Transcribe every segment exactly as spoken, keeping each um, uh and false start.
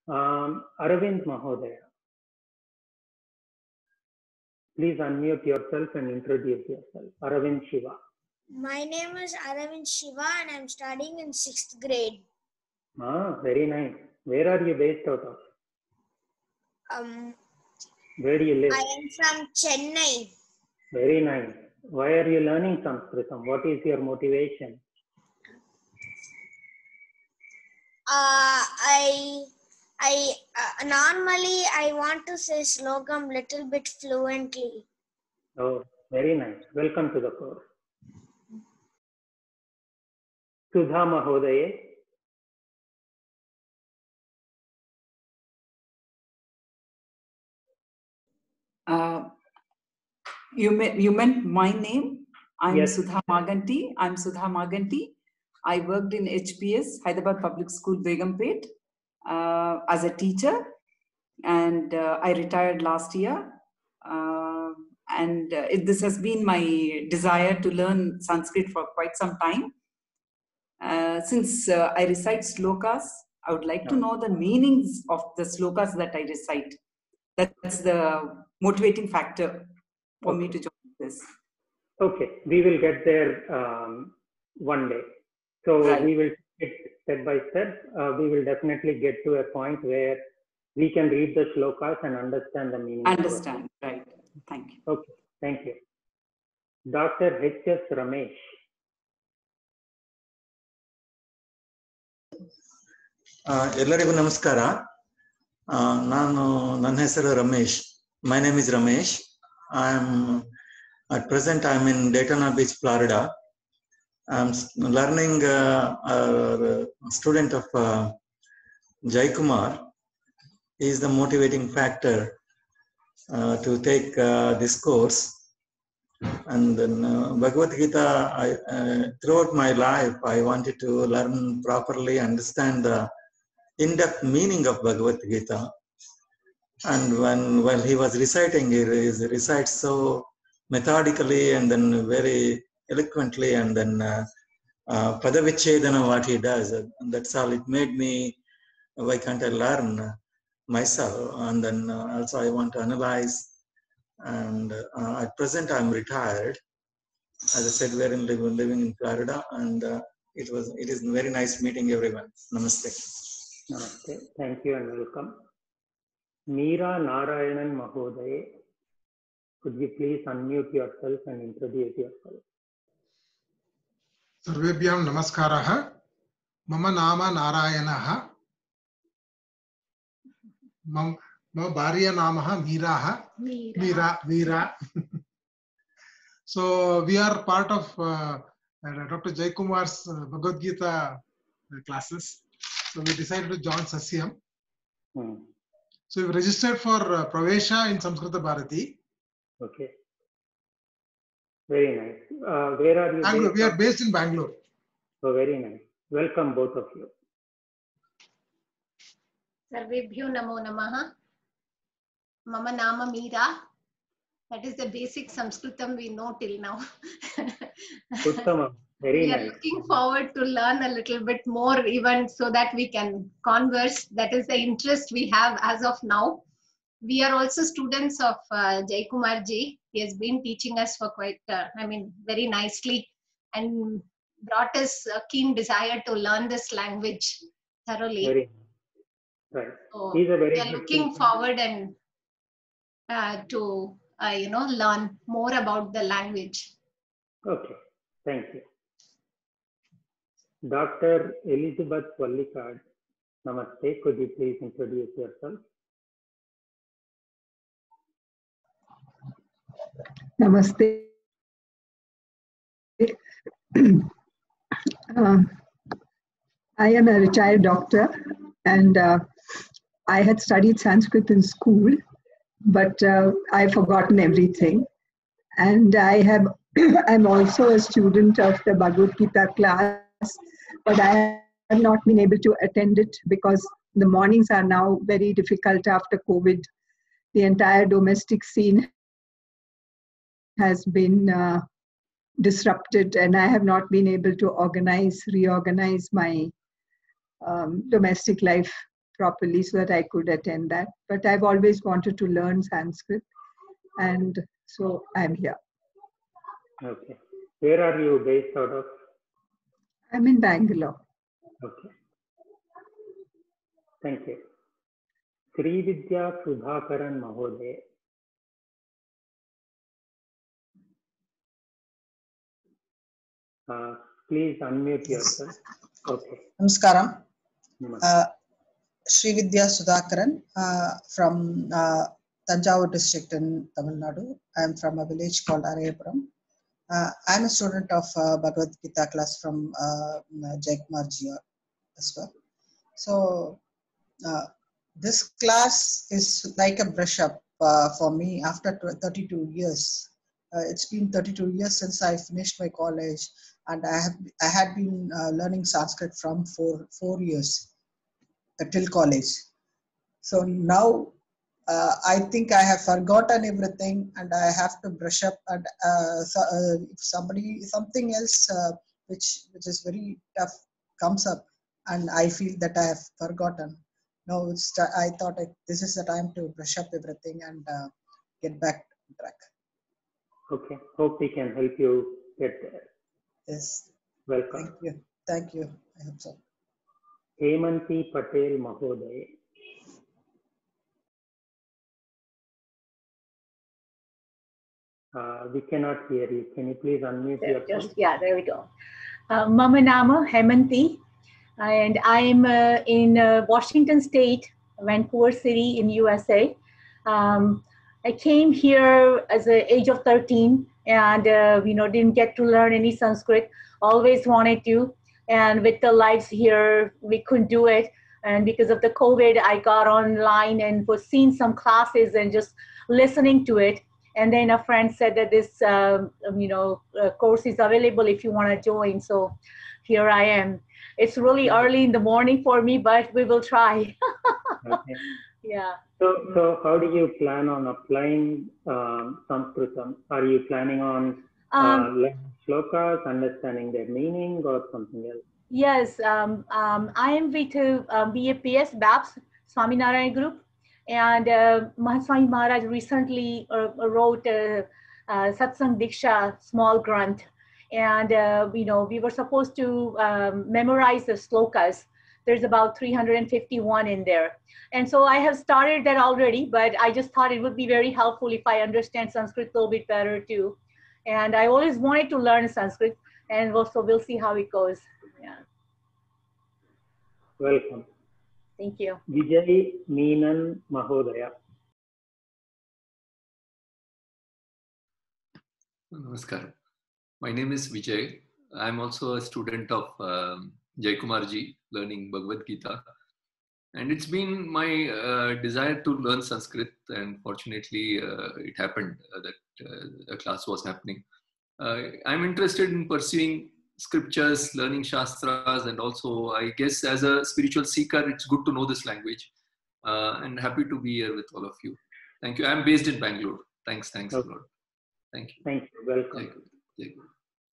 Um, Aravind Mahodaya. Please unmute yourself and introduce yourself. Aravind Shiva. My name is Aravind Shiva and I'm studying in sixth grade. Ah, very nice. Where are you based out of? Um, Where do you live? I am from Chennai. Very nice. Why are you learning Sanskritam? What is your motivation? Uh, I I uh, normally I want to say slogam little bit fluently. Oh, very nice. Welcome to the course. Sudha Mahodaye. Uh, you, may, you meant my name? I'm Yes. Sudha Maganti. I'm Sudha Maganti. I worked in H P S, Hyderabad Public School, Begumpet, uh, as a teacher. And uh, I retired last year. Uh, and uh, it, this has been my desire to learn Sanskrit for quite some time. Uh, since uh, I recite slokas, I would like to know the meanings of the slokas that I recite. That's the motivating factor for Okay. me to join this. Okay, we will get there um, one day. So Right. we will take step by step. Uh, we will definitely get to a point where we can read the shlokas and understand the meaning. Understand, right. Thank you. Okay, thank you. Doctor H S Ramesh. ಎಲ್ಲರಿಗೂ ನಮಸ್ಕಾರ. ನಾನು ನನ್ನ ಹೆಸರು Ramesh. My name is Ramesh. I am at present I am in Daytona Beach, Florida. I am learning uh, a student of uh, Jai Kumar. He is the motivating factor uh, to take uh, this course. And then uh, Bhagavad Gita, I, uh, throughout my life, I wanted to learn properly, understand the in-depth meaning of Bhagavad Gita. And when while he was reciting, he recites so methodically and then very eloquently, and then uh, uh, Padavichedana, what he does, and that's all. It made me, why can't I learn myself? And then uh, also I want to analyze. And uh, at present I'm retired. As I said, we're in, living in Florida, and uh, it was it is very nice meeting everyone. Namaste. Namaste. Thank you and welcome. Meera Narayanan Mahodaye. Could you please unmute yourself and introduce yourself? Sarvebhyam namaskaraha. Mama nama Narayanaha. Mam Mama Bharya namaha Meeraha. Meera. Meera. So we are part of uh, Doctor Jai Kumar's uh, Bhagavad Gita classes. So we decided to join Sasyam. Hmm. So we registered for uh, Pravesha in Samskrita Bharati. Okay. Very nice. Uh, where are you? Bangalore. Based We are on? based in Bangalore. Oh, very nice. Welcome both of you. Sarvebhyo namo namaha. Mama nama Meera. That is the basic Sanskritam we know till now. Uttama. Very we nice. are looking forward to learn a little bit more, even so that we can converse. That is the interest we have as of now. We are also students of uh, Jai Kumar ji. He has been teaching us for quite, uh, I mean, very nicely, and brought us a keen desire to learn this language thoroughly. Very right. So He's a very we are good looking teacher. forward and uh, to uh, you know learn more about the language. Okay. Thank you. Doctor Elizabeth Wallikad. Namaste. Could you please introduce yourself? Namaste. uh, I am a retired doctor, and uh, I had studied Sanskrit in school, but uh, I've forgotten everything. And I have, I'm also a student of the Bhagavad Gita class, but I have not been able to attend it because the mornings are now very difficult after COVID. The entire domestic scene has been uh, disrupted, and I have not been able to organize, reorganize my um, domestic life properly so that I could attend that. But I've always wanted to learn Sanskrit, and so I'm here. Okay. Where are you based out of? I'm in Bangalore. Okay. Thank you. Srividya Sudhakaran Mahodaya. Uh, please unmute yourself. Okay. Namaskaram. Namaste. Uh, Srividya Sudhakaran uh, from uh, Tanjavur district in Tamil Nadu. I am from a village called Arayapuram. Uh, I am a student of uh, Bhagavad Gita class from uh, Jaikumar Ji as well. So uh, this class is like a brush up uh, for me after thirty-two years. Uh, it's been thirty-two years since I finished my college, and I have I had been uh, learning Sanskrit from four four years uh, till college. So now uh, I think I have forgotten everything, and I have to brush up. And uh, so, uh, if somebody something else uh, which which is very tough comes up, and I feel that I have forgotten. No, it's I thought I, this is the time to brush up everything and uh, get back on track. Okay. Hope we can help you get there. Yes. Welcome. Thank you. Thank you. I hope so. Hemanti Patel Mahodaya. Uh, we cannot hear you. Can you please unmute There, yourself? just, yeah, there we go. Uh, Mama Nama Hemanti, and I'm uh, in uh, Washington State, Vancouver City in U S A. Um, I came here as the age of thirteen, and uh, you know didn't get to learn any Sanskrit. Always wanted to, and with the lives here, we couldn't do it. And because of the COVID, I got online and was seeing some classes and just listening to it. And then a friend said that this, um, you know, uh, course is available if you want to join. So here I am. It's really early in the morning for me, but we will try. Okay. Yeah. So, so how do you plan on applying um, Sanskritam? Are you planning on uh, Um, learning shlokas, understanding their meaning, or something else? Yes, um, um, I am with uh, B A P S, B A P S, Swaminarayan Group. And uh, Mahaswami Maharaj recently uh, wrote a, a Satsang Diksha small grant. And, uh, you know, we were supposed to um, memorize the slokas. There's about three hundred fifty-one in there. And so I have started that already, but I just thought it would be very helpful if I understand Sanskrit a little bit better too. And I always wanted to learn Sanskrit, and also we'll see how it goes. Yeah. Welcome. Thank you. Vijay Meenan Mahodaya. Namaskar. My name is Vijay. I'm also a student of um, Jaikumar Ji, learning Bhagavad Gita. And it's been my uh, desire to learn Sanskrit, and fortunately uh, it happened uh, that uh, a class was happening. Uh, I'm interested in pursuing scriptures, learning shastras, and also I guess as a spiritual seeker, it's good to know this language. Uh, and happy to be here with all of you. Thank you. I'm based in Bangalore. Thanks, thanks Okay. a lot. Thank you. Thank you. Welcome. Thank you. Thank you.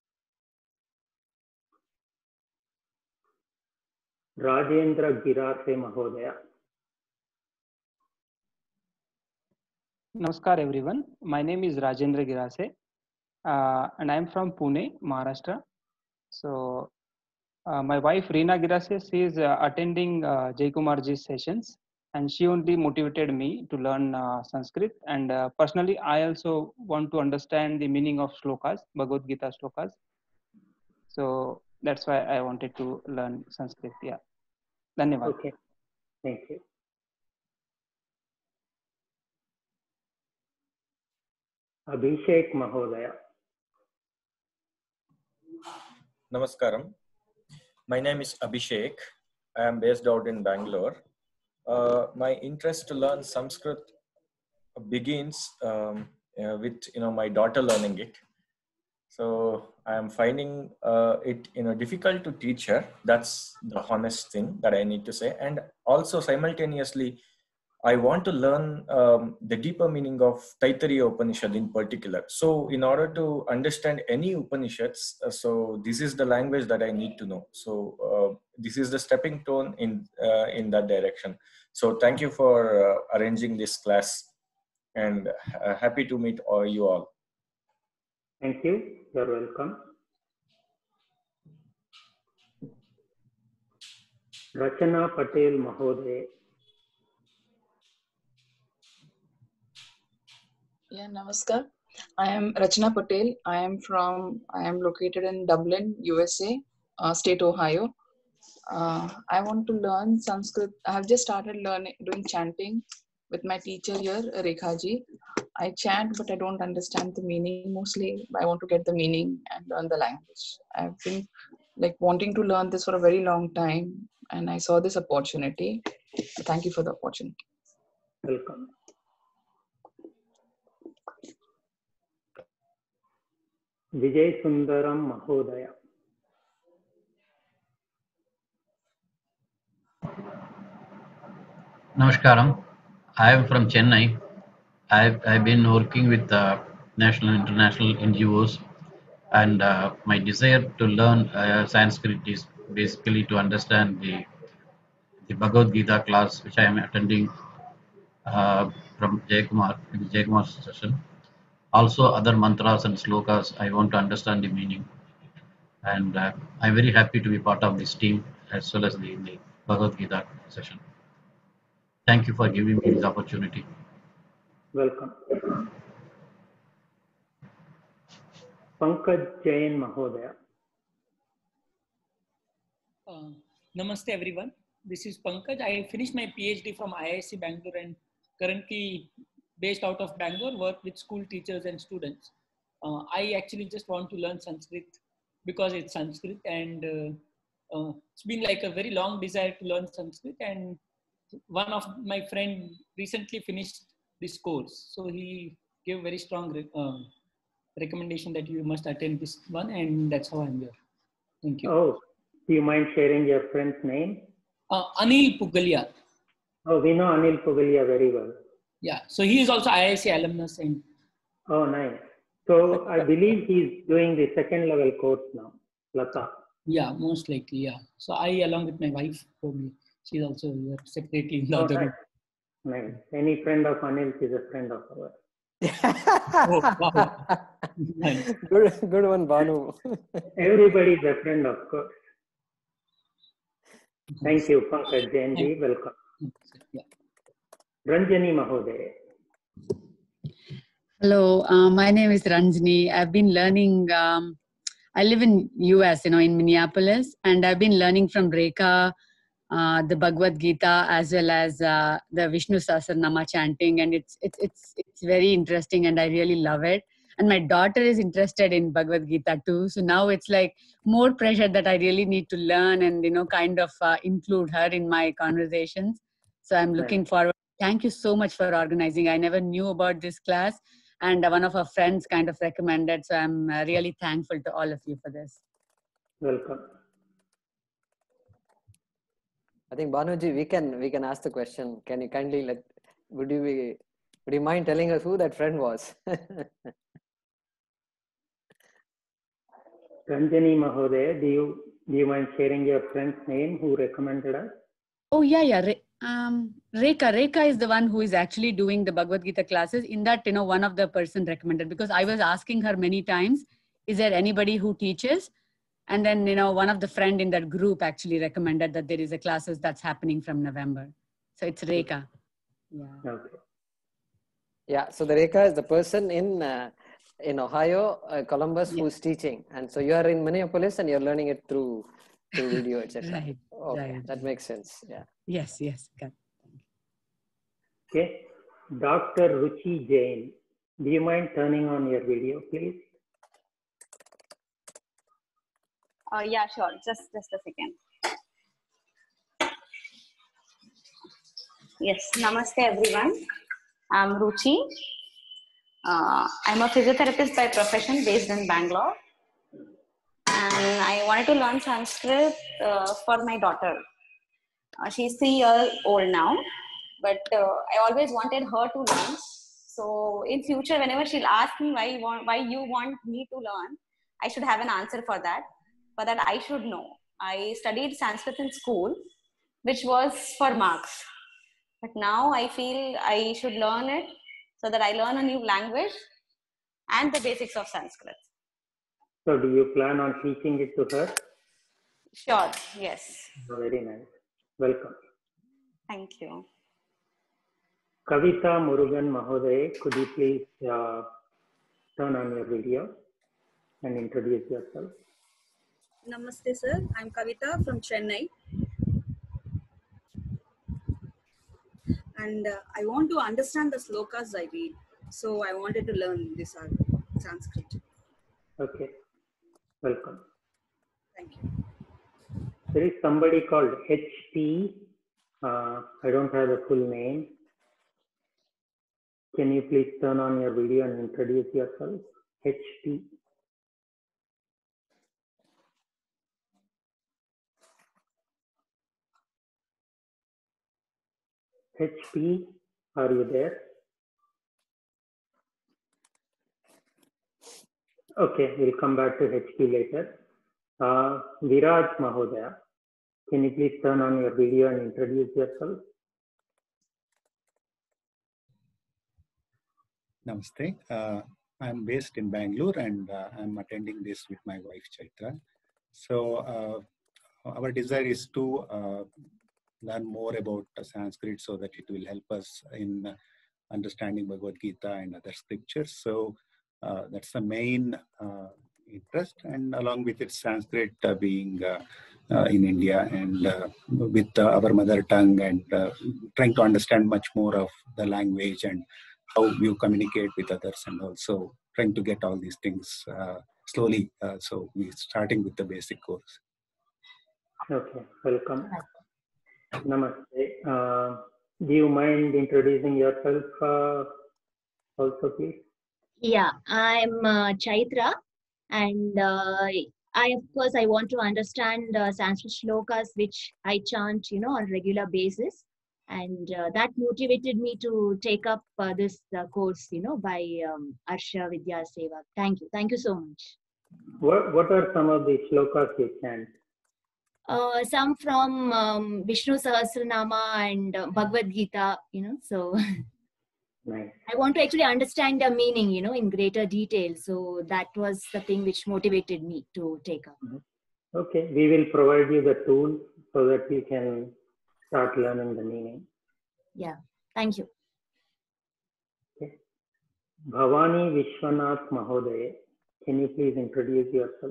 Rajendra Girase Mahodaya. Namaskar everyone. My name is Rajendra Girase uh, and I am from Pune, Maharashtra. So uh, my wife Reena Girase, she is uh, attending uh, Jaikumar Ji's sessions, and she only motivated me to learn uh, Sanskrit. And uh, personally, I also want to understand the meaning of shlokas, Bhagavad Gita shlokas. So that's why I wanted to learn Sanskrit. Yeah. Dhanyavad. Okay. Thank you. Abhishek Mahodaya. Namaskaram. My name is Abhishek. I am based out in Bangalore. Uh, my interest to learn Sanskrit begins um, uh, with you know my daughter learning it. So I am finding uh, it you know difficult to teach her. That's the honest thing that I need to say. And also simultaneously, I want to learn um, the deeper meaning of Taittiriya Upanishad in particular. So in order to understand any Upanishads, uh, so this is the language that I need to know. So uh, this is the stepping stone in, uh, in that direction. So thank you for uh, arranging this class, and uh, happy to meet all you all. Thank you. You're welcome. Rachana Patel Mahodaya. Yeah, namaskar. I am Rachana Patel. I am from, I am located in Dublin, U S A, uh, state Ohio. Uh, I want to learn Sanskrit. I have just started learning, doing chanting with my teacher here, Rekha ji. I chant, but I don't understand the meaning mostly. I want to get the meaning and learn the language. I've been like wanting to learn this for a very long time, and I saw this opportunity. Thank you for the opportunity. Welcome. Vijay Sundaram Mahodaya. Namaskaram. I am from Chennai. I've, I've been working with uh, national and international N G Os, and uh, my desire to learn uh, Sanskrit is basically to understand the, the Bhagavad Gita class, which I am attending uh, from Jaikumar, in the Jaikumar session. Also, other mantras and slokas, I want to understand the meaning. And uh, I'm very happy to be part of this team as well as the, the Bhagavad Gita session. Thank you for giving me this opportunity. Welcome. Pankaj Jain Mahodaya. Uh, namaste everyone. This is Pankaj. I finished my PhD from I I S C Bangalore and currently based out of Bangalore, work with school teachers and students. Uh, I actually just want to learn Sanskrit because it's Sanskrit, and uh, uh, it's been like a very long desire to learn Sanskrit, and one of my friend recently finished this course, so he gave very strong re uh, recommendation that you must attend this one, and that's how I'm here. Thank you. Oh, do you mind sharing your friend's name? Uh, Anil Pugalia. Oh, we know Anil Pugalia very well. Yeah, so he is also I I S C alumnus. And oh, nice. So I believe he's doing the second level course now, Lata. Yeah, most likely, yeah. So I, along with my wife, probably, she's also here separately in the Oh, other nice. room. Nice. Any friend of Anil is a friend of ours. Oh, wow. Nice. Good, good one, Banu. Everybody is a friend, of course. Thank you, Pankaj Jainji. Welcome. Yeah. Ranjani Mahodaya. Hello, uh, my name is Ranjani. I've been learning, um, I live in U S, you know, in Minneapolis, and I've been learning from Rekha, uh, the Bhagavad Gita, as well as uh, the Vishnu Sahasranama chanting, and it's, it's, it's, it's very interesting, and I really love it. And my daughter is interested in Bhagavad Gita too, so now it's like more pressure that I really need to learn and, you know, kind of uh, include her in my conversations. So I'm looking Nice. forward. Thank you so much for organizing. I never knew about this class, and one of our friends kind of recommended. So I'm uh, really thankful to all of you for this. Welcome. I think Banuji, we can we can ask the question. Can you kindly let? Would you be? Would you mind telling us who that friend was? Ranjani Mahodaya, do you do you mind sharing your friend's name who recommended us? Oh yeah, yeah. Re um, Rekha. Rekha is the one who is actually doing the Bhagavad Gita classes. In that, you know, one of the person recommended, because I was asking her many times, is there anybody who teaches? And then, you know, one of the friend in that group actually recommended that there is a classes that's happening from November. So it's Rekha. Yeah. Okay. Yeah. So the Rekha is the person in uh, in Ohio, uh, Columbus, yeah, who's teaching, and so you are in Minneapolis and you're learning it through through video, et cetera. Right. Okay, right. That makes sense. Yeah. Yes. Yes. Good. Okay. Doctor Ruchi Jain, do you mind turning on your video, please? Uh, yeah, sure. Just, just a second. Yes. Namaste, everyone. I'm Ruchi. Uh, I'm a physiotherapist by profession based in Bangalore. And I wanted to learn Sanskrit uh, for my daughter. Uh, she's three years old now, but uh, I always wanted her to learn. So in future, whenever she'll ask me why you want, why you want me to learn, I should have an answer for that. For that, I should know. I studied Sanskrit in school, which was for marks. But now I feel I should learn it so that I learn a new language and the basics of Sanskrit. So do you plan on teaching it to her? Sure, yes. Very nice. Welcome. Thank you. Kavita Murugan Mahoday, could you please uh, turn on your video and introduce yourself? Namaste, sir. I'm Kavita from Chennai. And uh, I want to understand the slokas I read. So I wanted to learn this uh, Sanskrit. Okay. Welcome. Thank you. There is somebody called H P. Uh, I don't have the full name. Can you please turn on your video and introduce yourself? H P. H P, are you there? Okay, we'll come back to H P later. Uh, Viraj Mahodaya, can you please turn on your video and introduce yourself? Namaste. Uh, I'm based in Bangalore and uh, I'm attending this with my wife Chaitra. So uh, our desire is to uh, learn more about uh, Sanskrit so that it will help us in uh, understanding Bhagavad Gita and other scriptures. So uh, that's the main uh, interest, and along with it Sanskrit uh, being uh, uh, in India and uh, with uh, our mother tongue, and uh, trying to understand much more of the language and how you communicate with others, and also trying to get all these things uh, slowly. Uh, so we're starting with the basic course. Okay, welcome. Namaste. Uh, do you mind introducing yourself uh, also, please? Yeah, I'm uh, Chaitra, and uh, I, of course, I want to understand uh, Sanskrit shlokas, which I chant, you know, on regular basis, and uh, that motivated me to take up uh, this uh, course, you know, by um, Arsha Vidya Seva. Thank you, thank you so much. What What are some of the shlokas you chant? Uh, some from um, Vishnu Sahasranama and uh, Bhagavad Gita, you know, so. Nice. I want to actually understand the meaning, you know, in greater detail. So that was the thing which motivated me to take up. Okay, we will provide you the tools so that you can start learning the meaning. Yeah, thank you. Okay. Bhavani Vishwanath Mahoday, can you please introduce yourself?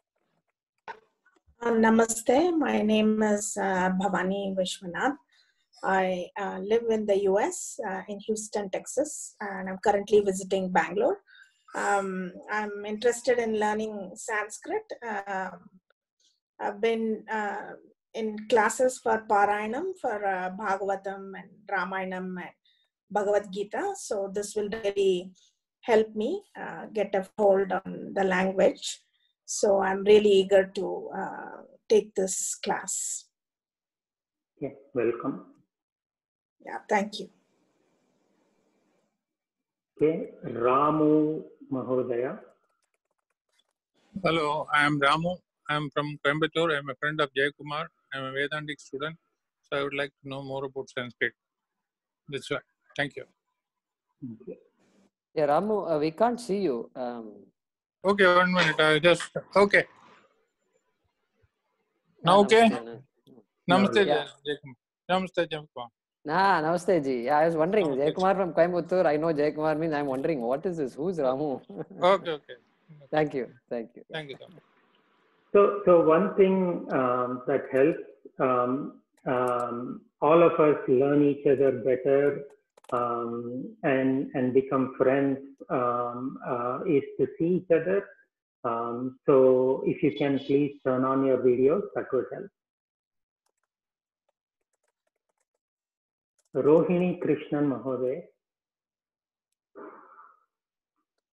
Uh, namaste, my name is uh, Bhavani Vishwanath. I uh, live in the U S, uh, in Houston, Texas, and I'm currently visiting Bangalore. Um, I'm interested in learning Sanskrit. Uh, I've been uh, in classes for Parayanam, for uh, Bhagavatam and Ramayanam and Bhagavad Gita. So this will really help me uh, get a hold on the language. So I'm really eager to uh, take this class. Okay, welcome. Yeah, thank you. Okay, Ramu Mahodaya. Hello, I am Ramu. I am from Coimbatore. I am a friend of Jay Kumar. I am a Vedantic student. So I would like to know more about Sanskrit. That's right. Thank you. Okay. Yeah, Ramu, uh, we can't see you. Um, okay, one minute. I just, okay. Now, uh, okay. Namaste. Namaste, Yeah. Jay Kumar. Namaste, Jay Kumar. Nah, Namaste ji. Yeah, I was wondering, Jay Kumar from Coimbatore. I know Jay Kumar means I'm wondering, what is this? Who's Ramu? Okay, okay. Thank you. Thank you. Thank you so much. So, so one thing um, that helps um, um, all of us learn each other better um, and and become friends um, uh, is to see each other. Um, so, if you can please turn on your videos, that would help. Rohini Krishnan Mahoday.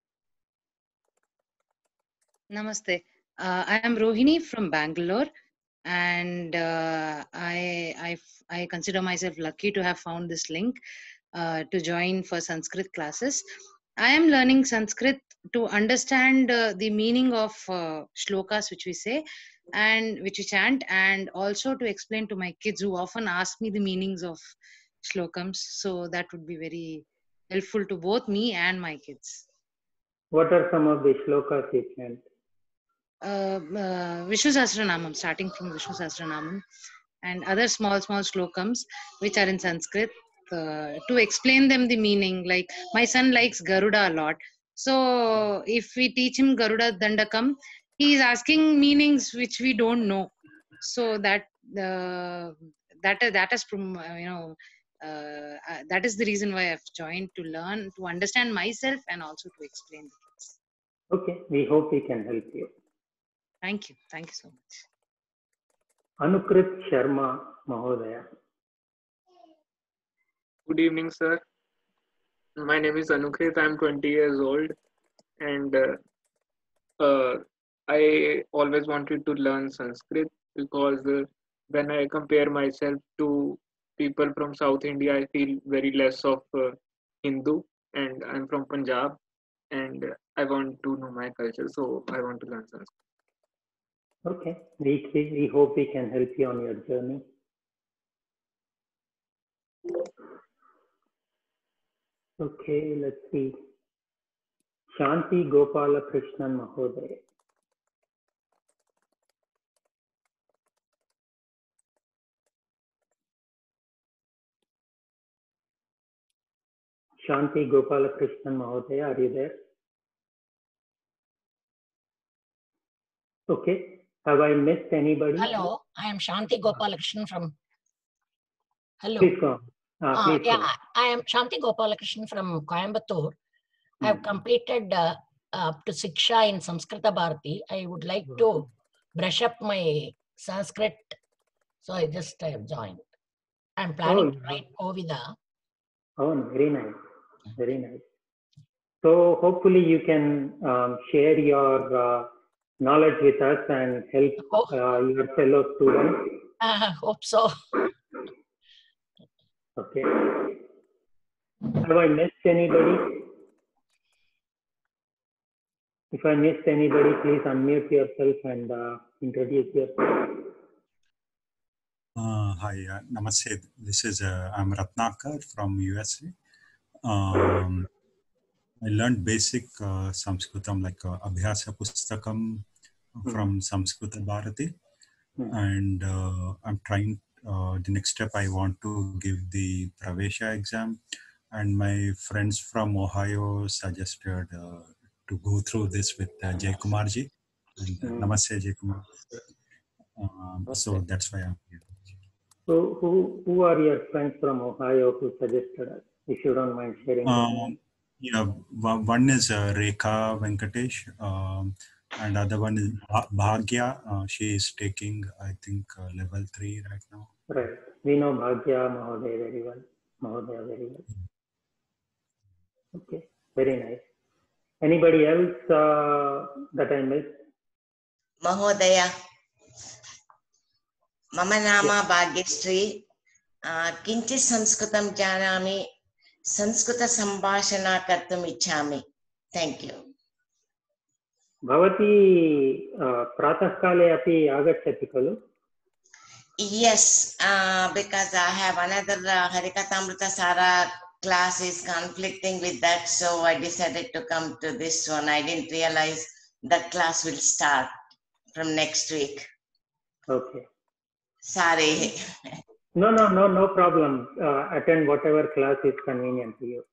Namaste. Uh, I am Rohini from Bangalore. and uh, I, I, I consider myself lucky to have found this link uh, to join for Sanskrit classes. I am learning Sanskrit to understand uh, the meaning of uh, shlokas which we say and which we chant, and also to explain to my kids who often ask me the meanings of shlokams. So that would be very helpful to both me and my kids. What are some of the shlokas you chant? Uh, uh, Vishnu Sahasranamam, starting from Vishnu Sahasranamam, and other small, small shlokams which are in Sanskrit uh, to explain them the meaning. Like my son likes Garuda a lot. So if we teach him Garuda Dandakam, he is asking meanings which we don't know. So that uh, that that is from uh, you know uh, uh, that is the reason why I've joined, to learn, to understand myself, and also to explain the kids. Okay, we hope we can help you. Thank you. Thank you so much. Anukrit Sharma Mahodaya. Good evening, sir. My name is Anukrit. I'm twenty years old, and uh, uh, I always wanted to learn Sanskrit because uh, when I compare myself to people from South India, I feel very less of uh, Hindu, and I'm from Punjab, and I want to know my culture, so I want to learn Sanskrit. Okay, we, we hope we can help you on your journey. Okay, let's see. Shanti Gopala Krishnan Mahodaya. Shanti Gopala Krishnan Mahodaya, are you there? Okay. Have I missed anybody? Hello, I am Shanti Gopalakrishnan from. Hello. Please go on. Uh, Uh, please yeah, go on. I am Shanti Gopalakrishnan from Coimbatore. I have completed uh, up to Siksha in Samskrita Bharati. I would like to brush up my Sanskrit, so I just I have joined. I am planning Oh, to write Ovida. Oh, very nice. Very nice. So hopefully you can um, share your uh, knowledge with us and help uh, your fellow students. I hope so. Okay. Have I missed anybody? If I missed anybody, please unmute yourself and uh, introduce yourself. Uh, hi, uh, Namaste. This is uh, I'm Ratnakar from U S A. Um, I learned basic uh, Sanskritam like uh, Abhyasa Pustakam from Samskrita Bharati, and uh, I'm trying. Uh, the next step, I want to give the Pravesha exam, and my friends from Ohio suggested uh, to go through this with uh, Jay Kumarji. And uh, Mm. Namaste, Jay Kumar. Um, so that's why I'm here. So who, who are your friends from Ohio who suggested us? If you don't mind sharing their Um, name. yeah, one one is uh, Rekha Venkatesh, um, and other one is Bha- Bhagya. Uh, she is taking, I think, uh, level three right now. Right. We know Bhagya Mahodaya very well. Mahodaya very well. Okay. Very nice. Anybody else uh, that I missed? Mahodaya, mama nama Bhagyashree, uh, kinchit sanskritam janami, Sanskrita sambhashana kartum ichhami. Thank you. Bhavati uh, pratah-kale api agacchati khalu? Yes, uh, because I have another uh, Harikatamrita Sara class is conflicting with that, so I decided to come to this one. I didn't realize that class will start from next week. Okay. Sorry. No, no, no, no problem. Uh, attend whatever class is convenient to you.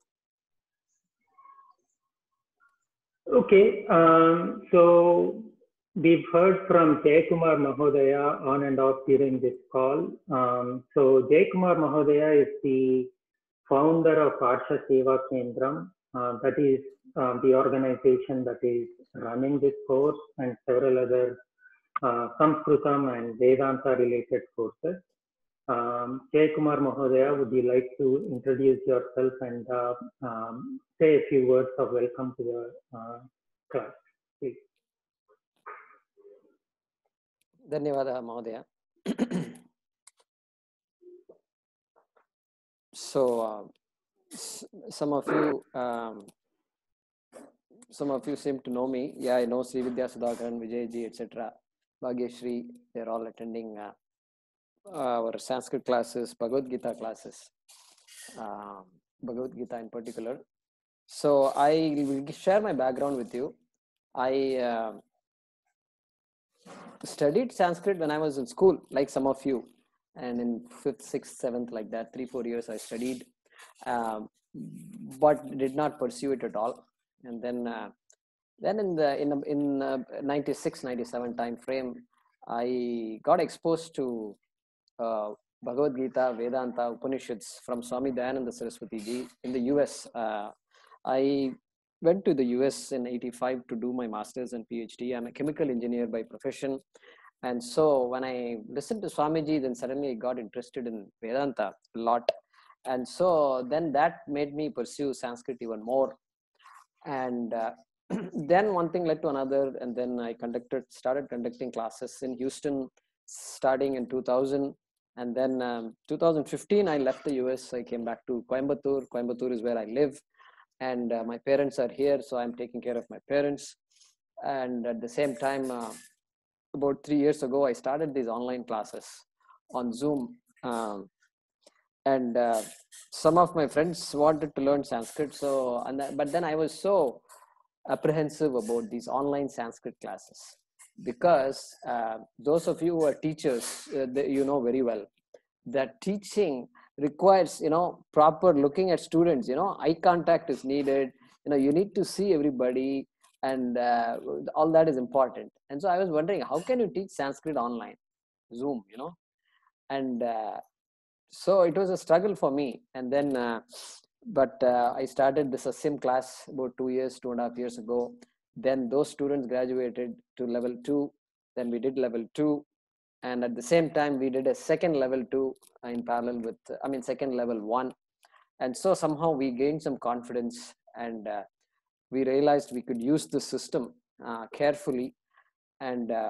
Okay. Um, so we've heard from Jayakumar Mahodaya on and off during this call. Um, so Jayakumar Mahodaya is the founder of Arsha Seva Kendram. Uh, that is uh, the organization that is running this course and several other uh, Sanskritam and Vedanta related courses. Um, Jayakumar Mahodaya, would you like to introduce yourself and uh, um, say a few words of welcome to the uh, class, please? Dhanyavada, Mahodaya. So uh, s- some of you, um, some of you seem to know me. Yeah, I know Sri Vidya Sudhakaran, Vijayji, et cetera. Bhagyashri, they're all attending uh, our Sanskrit classes, Bhagavad Gita classes, um, Bhagavad Gita in particular. So I will share my background with you. I uh, studied Sanskrit when I was in school, like some of you, and in fifth, sixth, seventh, like that, three, four years I studied, um, but did not pursue it at all. And then, uh, then in the in in uh, ninety-six, ninety-seven time frame, I got exposed to uh, Bhagavad Gita, Vedanta, Upanishads from Swami Dayananda Saraswati ji in the U S. Uh, I went to the U S in eighty-five to do my master's and PhD. I'm a chemical engineer by profession. And so when I listened to Swamiji, then suddenly I got interested in Vedanta a lot. And so then that made me pursue Sanskrit even more. And uh, then one thing led to another. And then I conducted, started conducting classes in Houston starting in two thousand. And then um, two thousand fifteen, I left the U S. I came back to Coimbatore. Coimbatore is where I live. And uh, my parents are here, so I'm taking care of my parents. And at the same time, uh, about three years ago, I started these online classes on Zoom. Um, and uh, some of my friends wanted to learn Sanskrit. So, and that, but then I was so apprehensive about these online Sanskrit classes because uh, those of you who are teachers, uh, they, you know very well that teaching requires, you know, proper looking at students, you know, eye contact is needed, you know, you need to see everybody, and uh, all that is important. And so I was wondering, how can you teach Sanskrit online? Zoom, you know? And uh, so it was a struggle for me. And then, uh, but uh, I started this Sim class about two years, two and a half years ago. Then those students graduated to level two. Then we did level two. And at the same time, we did a second level two in parallel with, I mean, second level one. And so somehow we gained some confidence, and uh, we realized we could use the system uh, carefully. And uh,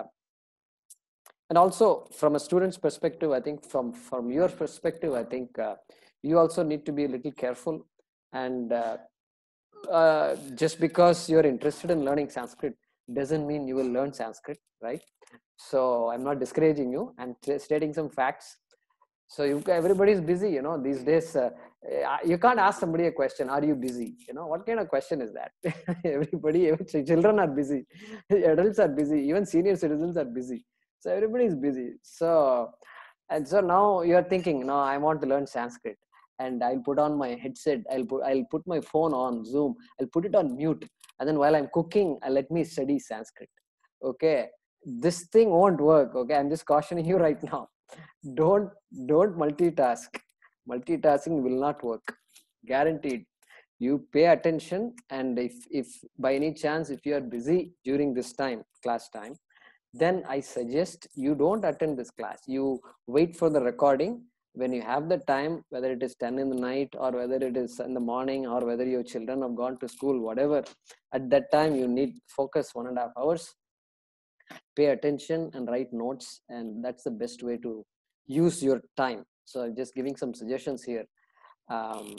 and also from a student's perspective, I think from, from your perspective, I think uh, you also need to be a little careful. And uh, uh, just because you're interested in learning Sanskrit doesn't mean you will learn Sanskrit, right? So I'm not discouraging you. I'm stating some facts. So you, everybody's busy, you know, these days. Uh, you can't ask somebody a question, are you busy? You know, what kind of question is that? Everybody, children are busy, adults are busy, even senior citizens are busy. So everybody is busy. So, and so now you're thinking, no, I want to learn Sanskrit. And I'll put on my headset, I'll put, I'll put my phone on Zoom, I'll put it on mute. And then while I'm cooking, I'll let me study Sanskrit. Okay. This thing won't work. Okay. I'm just cautioning you right now. Don't, don't multitask. Multitasking will not work. Guaranteed. You pay attention. And if, if by any chance, if you are busy during this time, class time, then I suggest you don't attend this class. You wait for the recording. When you have the time, whether it is ten in the night or whether it is in the morning or whether your children have gone to school, whatever, at that time you need focus one and a half hours, pay attention and write notes. And that's the best way to use your time. So I'm just giving some suggestions here. Um,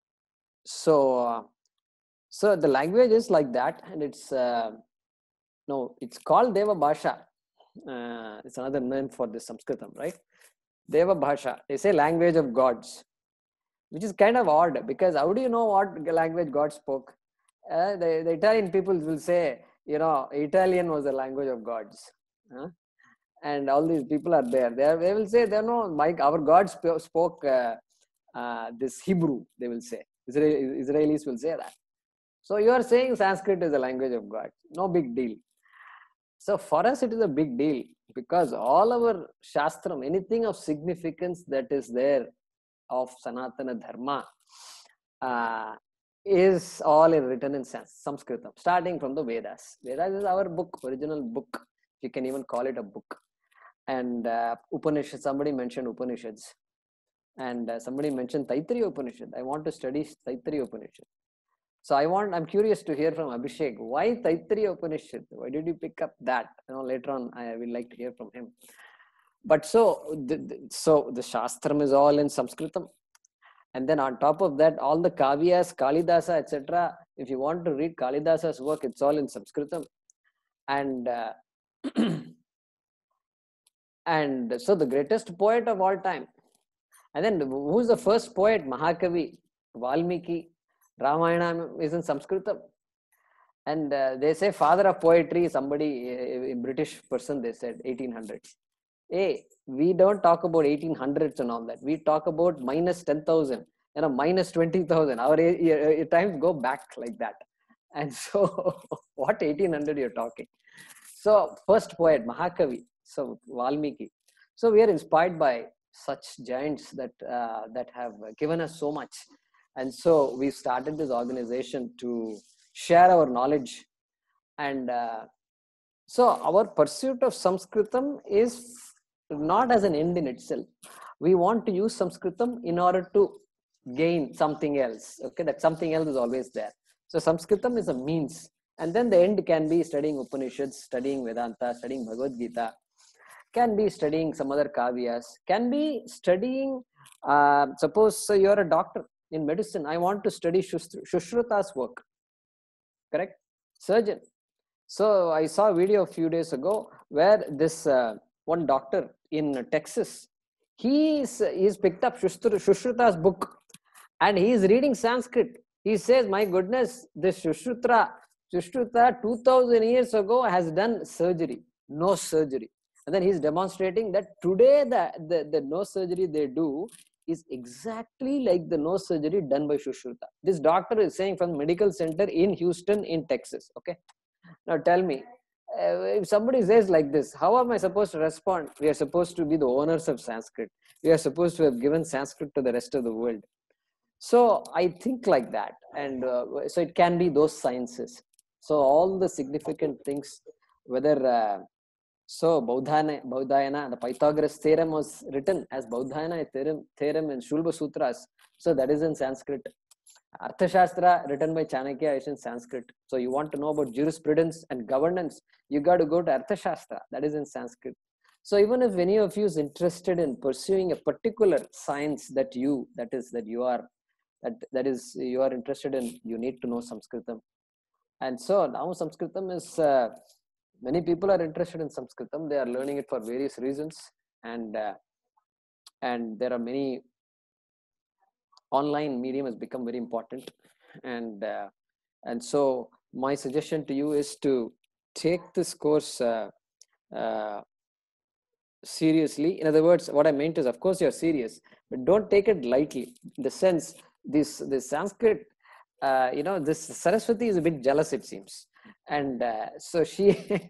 so, uh, so the language is like that, and it's, uh, no, it's called Deva Bhasha. Uh, it's another name for this Sanskritam, right? Deva Bhasha. They say language of gods, which is kind of odd because how do you know what language God spoke? Uh, the, the Italian people will say, you know, Italian was the language of gods. Huh? And all these people are there. They, are, they will say, they know, Mike, our God sp spoke uh, uh, this Hebrew, they will say. Israel, Israelis will say that. So you are saying Sanskrit is the language of God. No big deal. So for us, it is a big deal because all our Shastram, anything of significance that is there of Sanatana Dharma uh, is all in written in Sanskritam, starting from the Vedas. Vedas is our book, original book. You can even call it a book. And uh, Upanishads, somebody mentioned Upanishads. And uh, somebody mentioned Taittiriya Upanishad. I want to study Taittiriya Upanishad. So I want, I'm curious to hear from Abhishek, why Taittiriya Upanishad? Why did you pick up that? You know, later on, I will like to hear from him. But so, the, the, so the Shastram is all in Sanskritam. And then on top of that, all the Kavyas, Kalidasa, et cetera. If you want to read Kalidasa's work, it's all in Sanskritam. And uh, and so the greatest poet of all time. And then who's the first poet? Mahakavi, Valmiki. Ramayana is in Sanskritam. And uh, they say father of poetry, somebody, a, a British person, they said eighteen hundreds. Hey, we don't talk about eighteen hundreds and all that. We talk about minus ten thousand, you know, minus twenty thousand. Our uh, times go back like that. And so, what eighteen hundred you're talking? So, first poet, Mahakavi, so Valmiki. So, we are inspired by such giants that, uh, that have given us so much. And so, we started this organization to share our knowledge. And uh, so, our pursuit of Sanskritam is not as an end in itself. We want to use Sanskritam in order to gain something else. Okay, that something else is always there. So Sanskritam is a means, and then the end can be studying Upanishads, studying Vedanta, studying Bhagavad Gita, can be studying some other kavyas, can be studying, uh, suppose so you're a doctor in medicine, I want to study Shushruta's work, correct? Surgeon. So I saw a video a few days ago where this uh, one doctor in Texas, he's, he's picked up Shushruta's book and he's reading Sanskrit. He says, my goodness, this Sushruta, Sushruta two thousand years ago has done surgery, no surgery. And then he's demonstrating that today the, the, the no surgery they do is exactly like the no surgery done by Sushruta. This doctor is saying from medical center in Houston in Texas. Okay. Now tell me, uh, if somebody says like this, how am I supposed to respond? We are supposed to be the owners of Sanskrit. We are supposed to have given Sanskrit to the rest of the world. So I think like that, and uh, so it can be those sciences. So all the significant things, whether uh, so Baudhayana, Baudhayana, the Pythagoras theorem was written as Baudhayana theorem, theorem in Shulba Sutras. So that is in Sanskrit. Arthashastra written by Chanakya is in Sanskrit. So you want to know about jurisprudence and governance, you got to go to Arthashastra. That is in Sanskrit. So even if any of you is interested in pursuing a particular science that you, that is that you are That, that is, you are interested in, you need to know Sanskritam. And so now Sanskritam is, uh, many people are interested in Sanskritam. They are learning it for various reasons. And, uh, and there are many, online medium has become very important. And, uh, and so my suggestion to you is to take this course uh, uh, seriously. In other words, what I meant is, of course, you're serious, but don't take it lightly. In the sense, this this Sanskrit, uh, you know, this Saraswati is a bit jealous, it seems, and uh, so she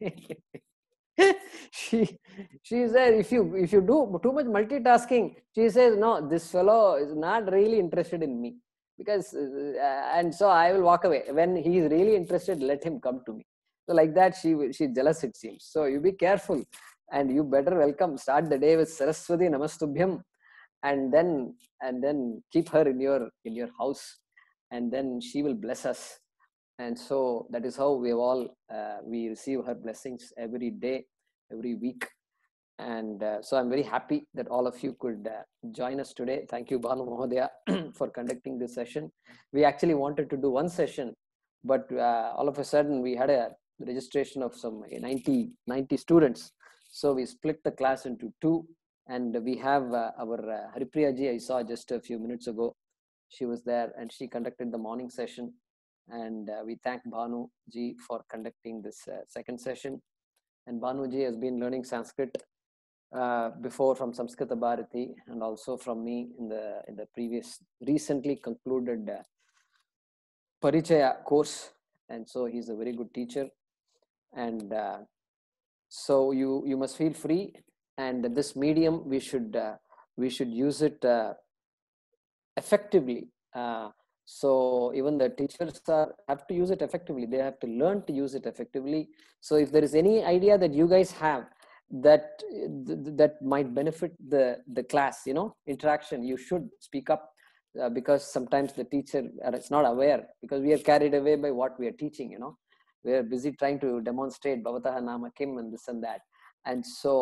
she she said, if you if you do too much multitasking, she says, no, this fellow is not really interested in me, because uh, and so I will walk away. When he is really interested, let him come to me. So like that, she she's jealous, it seems. So you be careful, and you better welcome. Start the day with Saraswati Namastubhyam. And then, and then keep her in your in your house, and then she will bless us. And so that is how we have all uh, we receive her blessings every day, every week. And uh, so I'm very happy that all of you could uh, join us today. Thank you, Bhanu Mahodaya, for conducting this session. We actually wanted to do one session, but uh, all of a sudden we had a registration of some ninety, ninety students. So we split the class into two. And we have uh, our uh, Haripriya ji, I saw just a few minutes ago. She was there and she conducted the morning session. And uh, we thank Bhanu ji for conducting this uh, second session. And Bhanu ji has been learning Sanskrit uh, before from Samskrita Bharati, and also from me in the in the previous recently concluded uh, Parichaya course. And so he's a very good teacher. And uh, so you you must feel free. And this medium, we should uh, we should use it uh, effectively. Uh, so even the teachers are, have to use it effectively. They have to learn to use it effectively. So if there is any idea that you guys have that that might benefit the the class, you know, interaction, you should speak up, uh, because sometimes the teacher is not aware, because we are carried away by what we are teaching. You know, we are busy trying to demonstrate Bhavataha Nama Kim and this and that. And so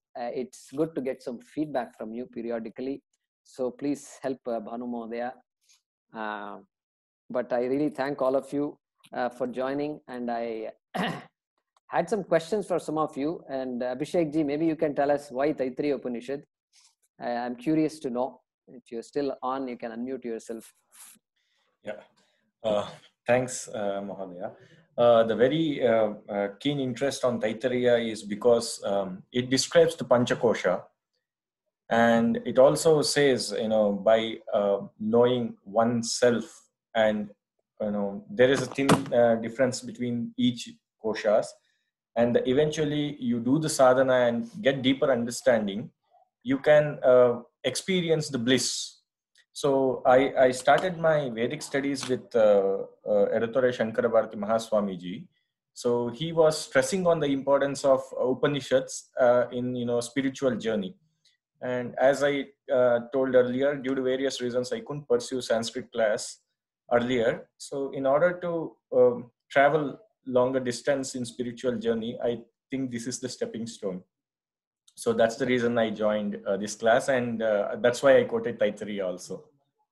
uh, it's good to get some feedback from you periodically. So please help uh, Bhanu Mohdaya. Uh, but I really thank all of you uh, for joining, and I had some questions for some of you. And uh, Abhishek ji, maybe you can tell us why Taittiriya Upanishad. Uh, I'm curious to know. If you're still on, you can unmute yourself. Yeah. Uh, thanks, uh, Mohdaya. Uh, the very uh, uh, keen interest on Taittiriya is because um, it describes the Panchakosha, and it also says, you know, by uh, knowing oneself, and you know, there is a thin uh, difference between each koshas, and eventually you do the sadhana and get deeper understanding, you can uh, experience the bliss. So I, I started my Vedic studies with uh, uh, Eratore Shankara Bharati Mahaswamiji. So he was stressing on the importance of Upanishads uh, in, you know, spiritual journey. And as I uh, told earlier, due to various reasons, I couldn't pursue Sanskrit class earlier. So in order to um, travel longer distance in spiritual journey, I think this is the stepping stone. So that's the reason I joined uh, this class, and uh, that's why I quoted Taittiriya also.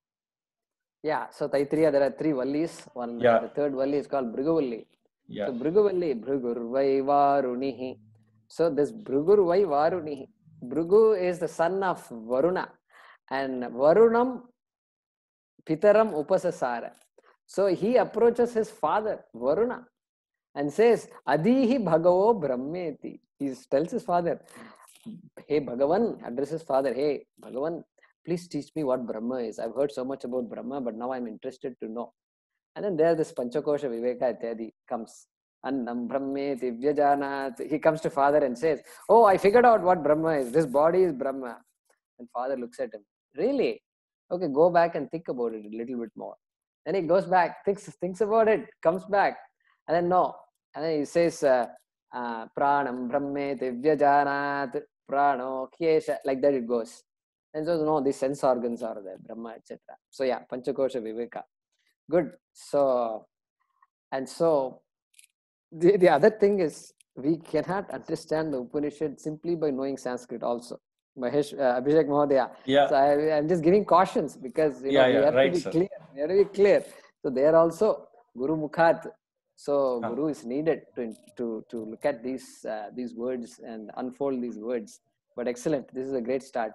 Yeah, so Taittiriya, there are three vallis. One, Yeah. uh, the third valli is called Bhrigu. Yeah. So Bhrigu, Bhrigurvai Varunihi. So this Bhrigurvai Varunihi. Bhrigu is the son of Varuna, and Varunam Pitaram Upasasara. So he approaches his father, Varuna, and says, Adihi Bhagavo Brahmeti. He tells his father, hey Bhagavan, addresses father, hey Bhagavan, please teach me what Brahma is. I've heard so much about Brahma, but now I'm interested to know. And then there this Panchakosha Viveka Ityadi comes. Annam Brahmeti Vyajanat. He comes to father and says, oh, I figured out what Brahma is. This body is Brahma. And father looks at him. Really? Okay, go back and think about it a little bit more. Then he goes back, thinks, thinks about it, comes back, and then no. And then he says, uh, uh, Pranam Brahmeti Vyajanat Prano Kyesha. Like that it goes. And so, no, these sense organs are there, Brahma, et cetera. So, yeah, Panchakosha Viveka. Good. So, and so, the, the other thing is, we cannot understand the Upanishad simply by knowing Sanskrit also. Mahesh, uh, Abhishek Mohdaya. Yeah. So, I, I'm just giving cautions because, you know, Yeah, we yeah, have right, to be sir. clear. We have to be clear. So, there also, Guru Mukhat. So, Ah. Guru is needed to, to, to look at these, uh, these words and unfold these words. But excellent. This is a great start.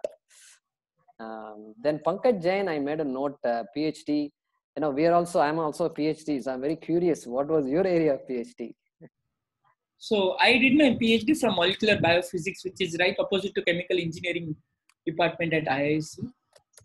Um, then Pankaj Jain, I made a note, uh, PhD. You know, we are also, I'm also a PhD, so I'm very curious. What was your area of PhD? So I did my PhD from molecular biophysics, which is right opposite to chemical engineering department at I I S C.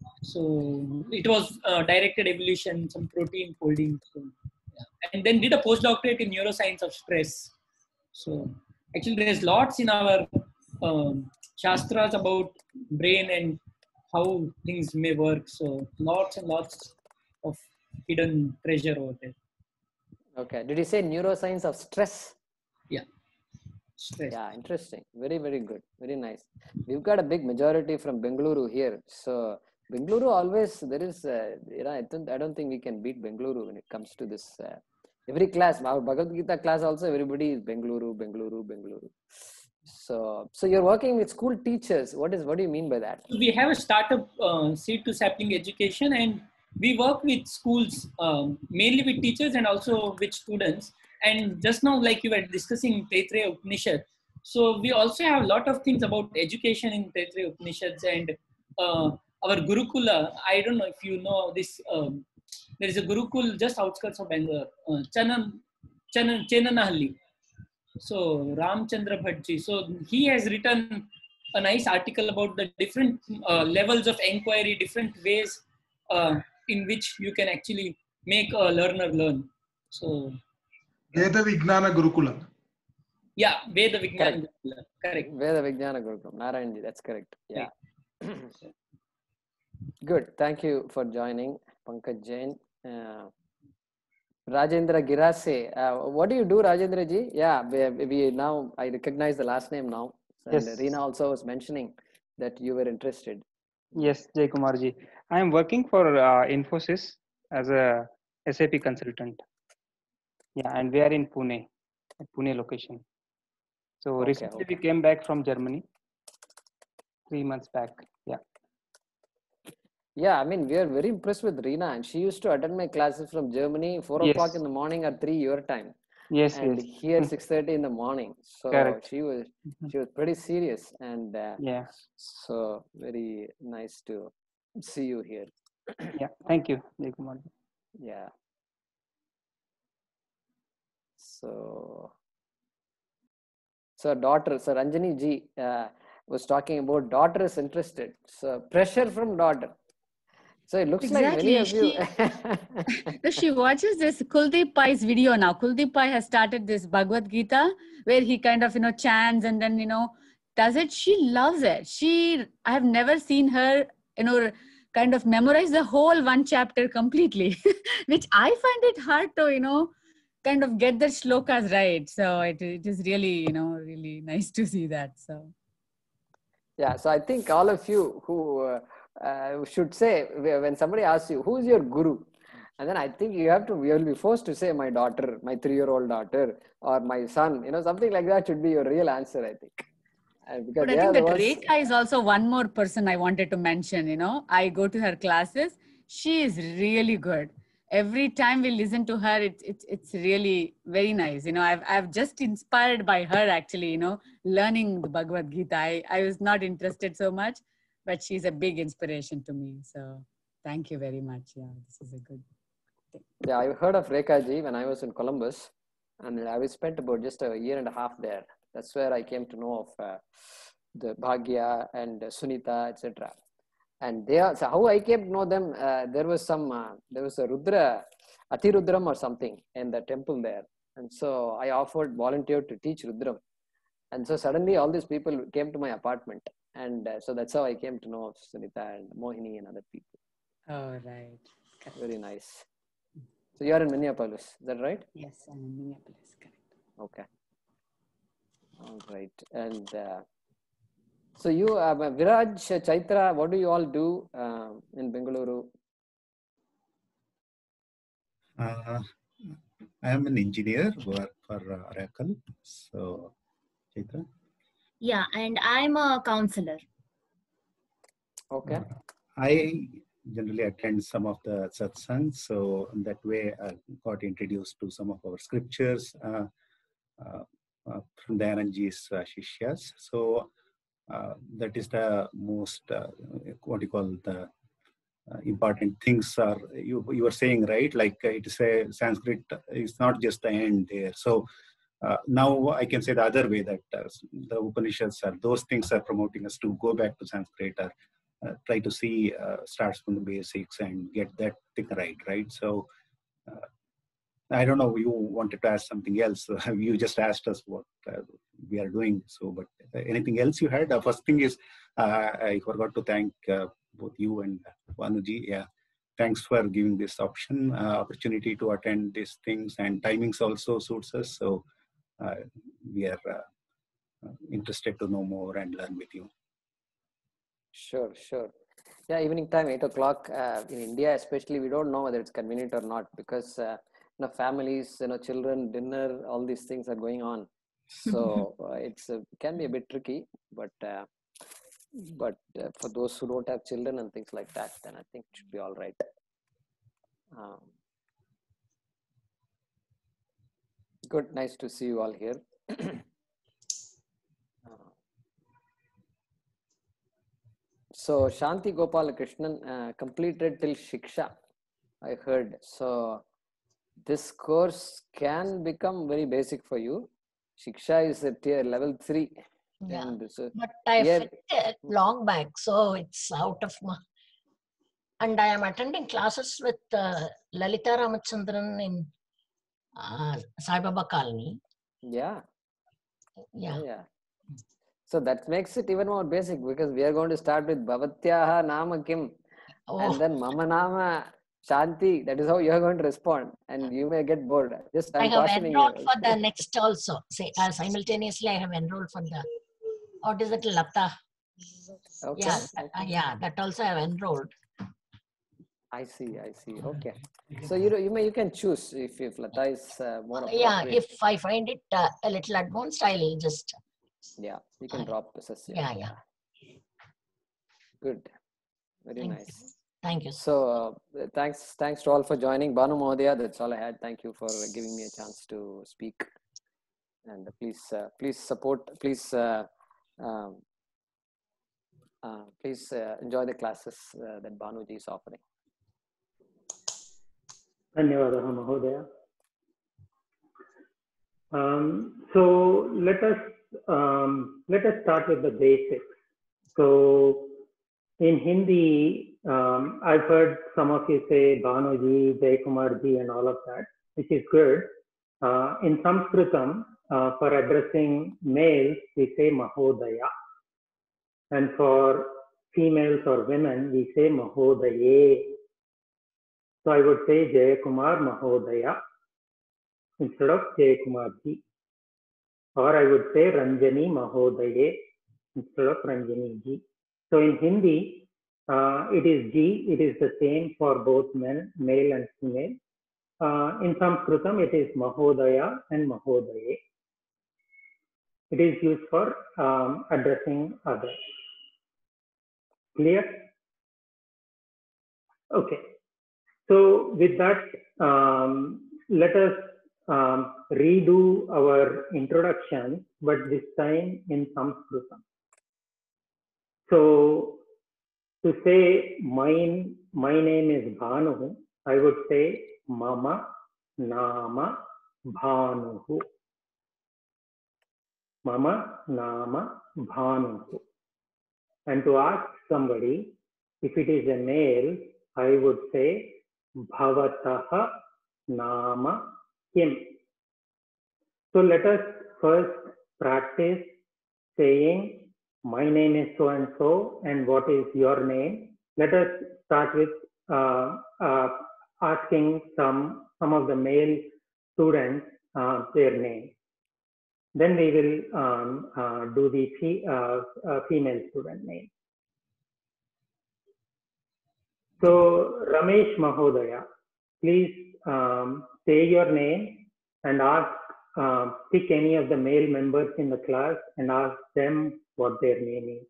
So it was uh, directed evolution, some protein folding. So, yeah. And then did a postdoctorate in neuroscience of stress. So actually there's lots in our um, Shastras about brain and how things may work. So lots and lots of hidden treasure over there. Okay. Did you say neuroscience of stress? Yeah. Stress. Yeah, interesting. Very, very good. Very nice. We've got a big majority from Bengaluru here. So Bengaluru always, there is, uh, you know, I don't, I don't think we can beat Bengaluru when it comes to this. Uh, every class, our Bhagavad Gita class also, everybody is Bengaluru, Bengaluru, Bengaluru. So, so you're working with school teachers. What is, what do you mean by that? We have a startup, uh, seed to sapling education, and we work with schools, um, mainly with teachers and also with students. And just now, like you were discussing Taittiriya Upanishad, so we also have a lot of things about education in Taittiriya Upanishads and uh, our Gurukula. I don't know if you know this. Um, there is a Gurukul just outskirts of Bangalore, uh, Chanan, Chanan, Chenanahalli. So Ramchandra Bhattji. So he has written a nice article about the different uh, levels of enquiry, different ways uh, in which you can actually make a learner learn. So Veda Vijnana Gurukulam. yeah, Veda Vijnana Gurukulam. Correct. Veda Vijnana Gurukulam. Narayanji, that's correct. Yeah. Good. Thank you for joining, Pankaj Jain. Uh, Rajendra Girase. Uh, what do you do, Rajendra ji? Yeah, we, we now, I recognize the last name now. And Yes. Reena also was mentioning that you were interested. Yes, Jay Kumar ji. I am working for uh, Infosys as a S A P consultant. Yeah, and we are in Pune, at Pune location. So Okay, recently okay. we came back from Germany. three months back. Yeah. Yeah, I mean, we are very impressed with Reena, and she used to attend my classes from Germany, four Yes. o'clock in the morning or three your time. Yes, And yes. here six thirty in the morning. So Correct. she was she was pretty serious, and uh, Yeah. so very nice to see you here. Yeah. Thank you, Jaykumar. Yeah. So, so daughter, so Ranjani ji uh, was talking about daughter is interested. So pressure from daughter. So it looks Exactly. like many of you. She, she watches this Kuldeep Pai's video now. Kuldeep Pai has started this Bhagavad Gita where he kind of, you know, chants and then, you know, does it. She loves it. She, I have never seen her, you know, kind of memorize the whole one chapter completely, which I find it hard to, you know, kind of get the shlokas right. So it, it is really, you know, really nice to see that. So. Yeah. So I think all of you who uh, uh, should say, when somebody asks you, who's your guru? And then I think you have to, you will be forced to say my daughter, my three-year-old daughter, or my son, you know, something like that should be your real answer, I think. Uh, because But I think that Rekha is also one more person I wanted to mention, you know. I go to her classes. She is really good. Every time we listen to her, it's it's it's really very nice. You know, I've I've just inspired by her actually, you know, learning the Bhagavad Gita. I, I was not interested so much, but she's a big inspiration to me. So thank you very much. Yeah, this is a good thing. Yeah, I heard of Rekha ji when I was in Columbus, and I was spent about just a year and a half there. That's where I came to know of uh, the Bhagya and Sunita, et cetera. And they are, so how I came to know them, uh, there was some, uh, there was a Rudra, Atirudram or something in the temple there. And so I offered, volunteered to teach Rudram. And so suddenly all these people came to my apartment. And uh, so that's how I came to know of Sunita and Mohini and other people. Oh, right. Correct. Very nice. So you are in Minneapolis, is that right? Yes, I'm in Minneapolis, correct. Okay. All right. And uh, so you, uh, Viraj, Chaitra, what do you all do uh, in Bengaluru? Uh, I am an engineer, work for uh, Oracle. So, Chaitra? Yeah, and I'm a counselor. Okay. Uh, I generally attend some of the satsangs, so in that way I got introduced to some of our scriptures uh, uh, uh, from Dayanandji's uh, Shishyas. So uh, that is the most, uh, what you call the uh, important things are, you, you were saying, right? Like uh, it is a Sanskrit, it's not just the end there. So uh, now I can say the other way that uh, the Upanishads are, those things are promoting us to go back to Sanskrit or Uh, try to see, uh, starts from the basics and get that thing right, right? So, uh, I don't know, you wanted to ask something else. You just asked us what uh, we are doing. So, but anything else you had? The first thing is, uh, I forgot to thank uh, both you and Vanuji. Yeah, thanks for giving this option, uh, opportunity to attend these things, and timings also suits us. So, uh, we are uh, interested to know more and learn with you. Sure, sure. Yeah, evening time, eight o'clock uh, in India, especially, we don't know whether it's convenient or not because uh, you know, families, you know, children, dinner, all these things are going on. So uh, it's uh, can be a bit tricky, but uh, but uh, for those who don't have children and things like that, then I think it should be all right. Um, good, nice to see you all here. uh, So Shanti Gopalakrishnan uh, completed till Shiksha, I heard. So this course can become very basic for you. Shiksha is at tier level three. Yeah, And so but I here, finished it long back, so it's out of my. And I am attending classes with uh, Lalita Ramachandran in uh, Sai Baba Colony. yeah. Yeah. yeah. So that makes it even more basic because we are going to start with Bhavatyaha Nama Kim Oh. and then Mama Nama Shanti. That is how you are going to respond, and you may get bored. Just I'm I have cautioning enrolled you. for the next also. Say uh, simultaneously, I have enrolled for the. What is it, Lata? Okay. Yeah, uh, yeah, that also I have enrolled. I see, I see. Okay. So you know, you may you can choose if if Lata is uh, more appropriate. Yeah, if I find it uh, a little advanced, I'll just. Yeah, you can drop this. Yeah, yeah. Good. Very Thank nice. you. Thank you. So uh, thanks, thanks to all for joining. Banu Mahodaya, that's all I had. Thank you for giving me a chance to speak. And please, uh, please support, please, uh, um, uh, please uh, enjoy the classes uh, that Banuji is offering. Dhanyavadaha Mahodaya. Um, so let us um, let us start with the basics. So in Hindi, um, I've heard some of you say Banuji, Jaykumarji, and all of that, which is good. Uh, in Sanskritam, uh, for addressing males, we say Mahodaya, and for females or women, we say Mahodaye. So I would say Jayakumar Mahodaya instead of Jaykumarji. Or I would say Ranjani Mahodaye instead of Ranjani ji. So in Hindi, uh, it is ji, it is the same for both men, male and female. Uh, in Sanskritam, it is Mahodaya and Mahodaye. It is used for um, addressing others. Clear? Okay. So with that, um, let us um, redo our introduction, but this time in Sanskritam. So to say my, my name is Bhanu, I would say Mama Nama Bhanuhu. Mama Nama Bhanuhu. And to ask somebody, if it is a male, I would say Bhavataha Nama Kim. So let us first practice saying my name is so and so, and what is your name. Let us start with uh, uh, asking some some of the male students uh, their name. Then we will um, uh, do the fe- uh, uh, female student name. So Ramesh Mahodaya, please um, say your name and ask, uh, pick any of the male members in the class and ask them what their name is.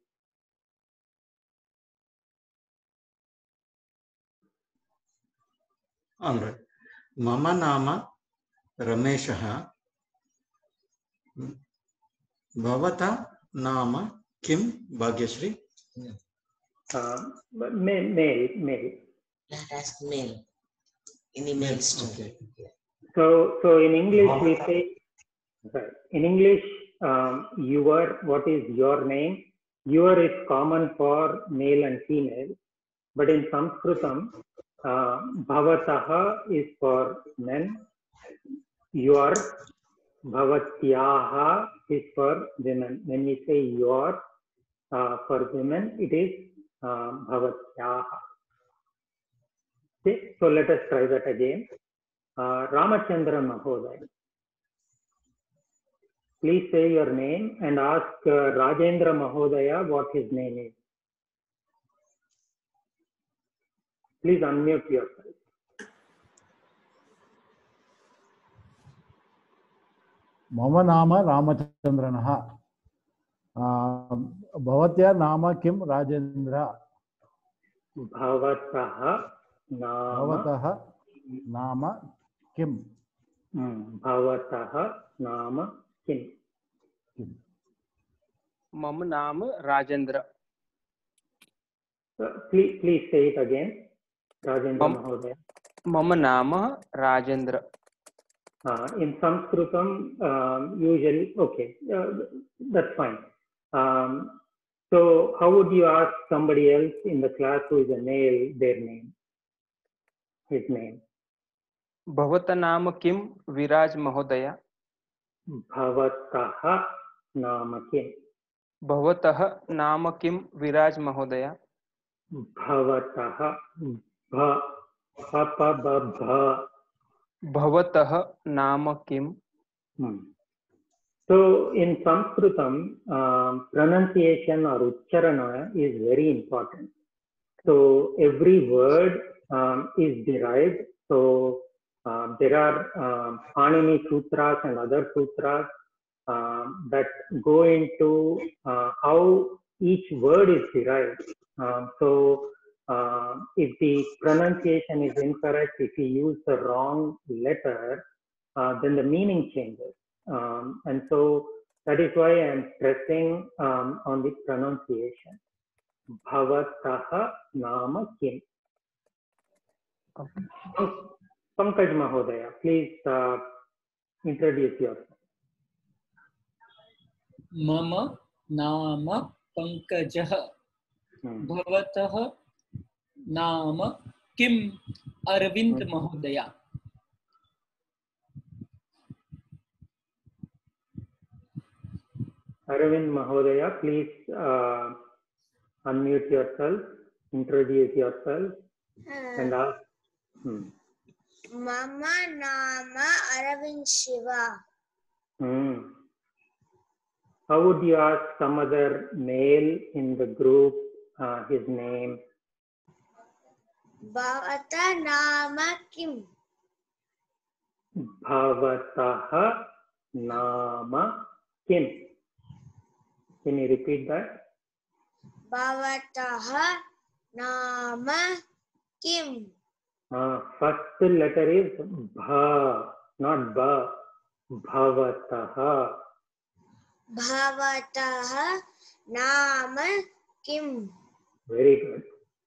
All right. Mama Nama Rameshaha. Bhavata Nama Kim Bhagyashree. Uh, male, male, male. Let us male. Any males too. Okay. So, so in English we say, sorry, in English, um, your, what is your name? Your is common for male and female, but in Sanskritam, uh, Bhavataha is for men, your, Bhavatyaha is for women. When we say your uh, for women, it is uh, Bhavatyaha. Okay, so let us try that again. Uh, Ramachandra Mahodaya. Please say your name and ask uh, Rajendra Mahodaya what his name is. Please unmute yourself. Mama Nama Ramachandranaha. Bhavatya Nama Kim Rajendra. Bhavataha Nama. Bhavataha Nama Kim. Bhavataha Nama Kim. Mama Nama Rajendra. Uh, please, please say it again. Rajendra Mahodaya. Mama Nama Rajendra. Uh, in Sanskritam, um, usually, okay, uh, that's fine. Um, so how would you ask somebody else in the class who is a male their name? His name. Bhavata Nama Kim Viraj Mahodaya. Bhavataha Nama Kim. Bhavataha Nama Kim Viraj Mahodaya. Bhavataha Bha Bha Bha Bha. Bhavataha Nama Kim. Hmm. So in Sanskritam, um, pronunciation or ucharana is very important. So every word um, is derived. So uh, there are um, Panini Sutras and other sutras um, that go into uh, how each word is derived. Um, so uh, if the pronunciation is incorrect, if you use the wrong letter, uh, then the meaning changes. Um, and so that is why I am stressing um, on the pronunciation. Bhavataha nama kim. Pankaj Mahodaya, please uh, introduce yourself. Mama nama Pankajah. Bhavatah nama Kim Arvind Mahodaya. Arvind Mahodaya, please uh, unmute yourself, introduce yourself, and ask. Hmm. Mama nama Aravind Shiva. Hmm. How would you ask some other male in the group uh, his name? Bhavata nama Kim. Bhavataha nama Kim. Can you repeat that? Bhavataha nama Kim. Uh, first letter is Bha, not Ba. Bhavataha. Bhavataha nama Kim. Very good.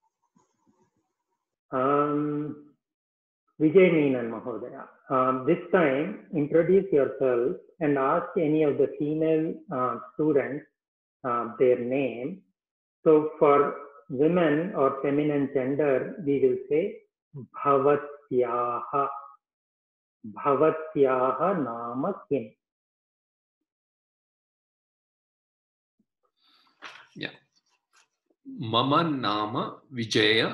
Um, Vijay Meenan Mahodaya. Um, this time, introduce yourself and ask any of the female uh, students uh, their name. So for women or feminine gender, we will say Bhavatyaha. Bhavatyaha nama kim. Yeah. Mama nama Vijaya.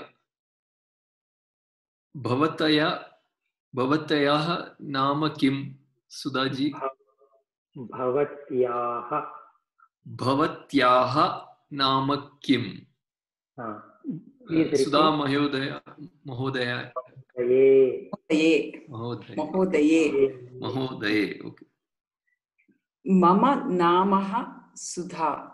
Bhavataya Bhavatayah nama kim, Sudhaji? Bhavatyaha. Bhavatyaha nama kim. Uh, Sudha Mahodaya. Mahodaya. Mahodaye. Mahodaye. Mahodaye. Mahodaye. Okay. Mama namaha Sudha.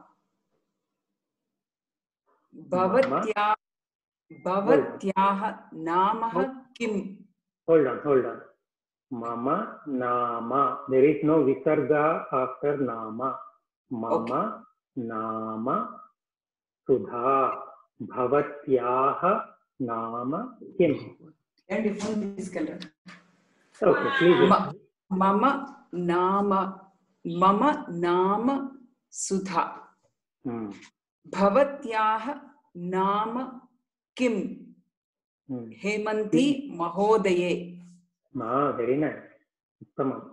Bhavatya Bhavatyaha namaha kim. Hold on, hold on. Mama nama. There is no visarga after nama. Mama okay. Nama Sudha. Bhavatyaha nama kim. And different is color. Okay, please. Ma, mama nama Mama nama Sudha. Hmm. Bhavatyaha nama kim. Hmm. Hemanti Mahodaye. Ah, very nice. Uttamam.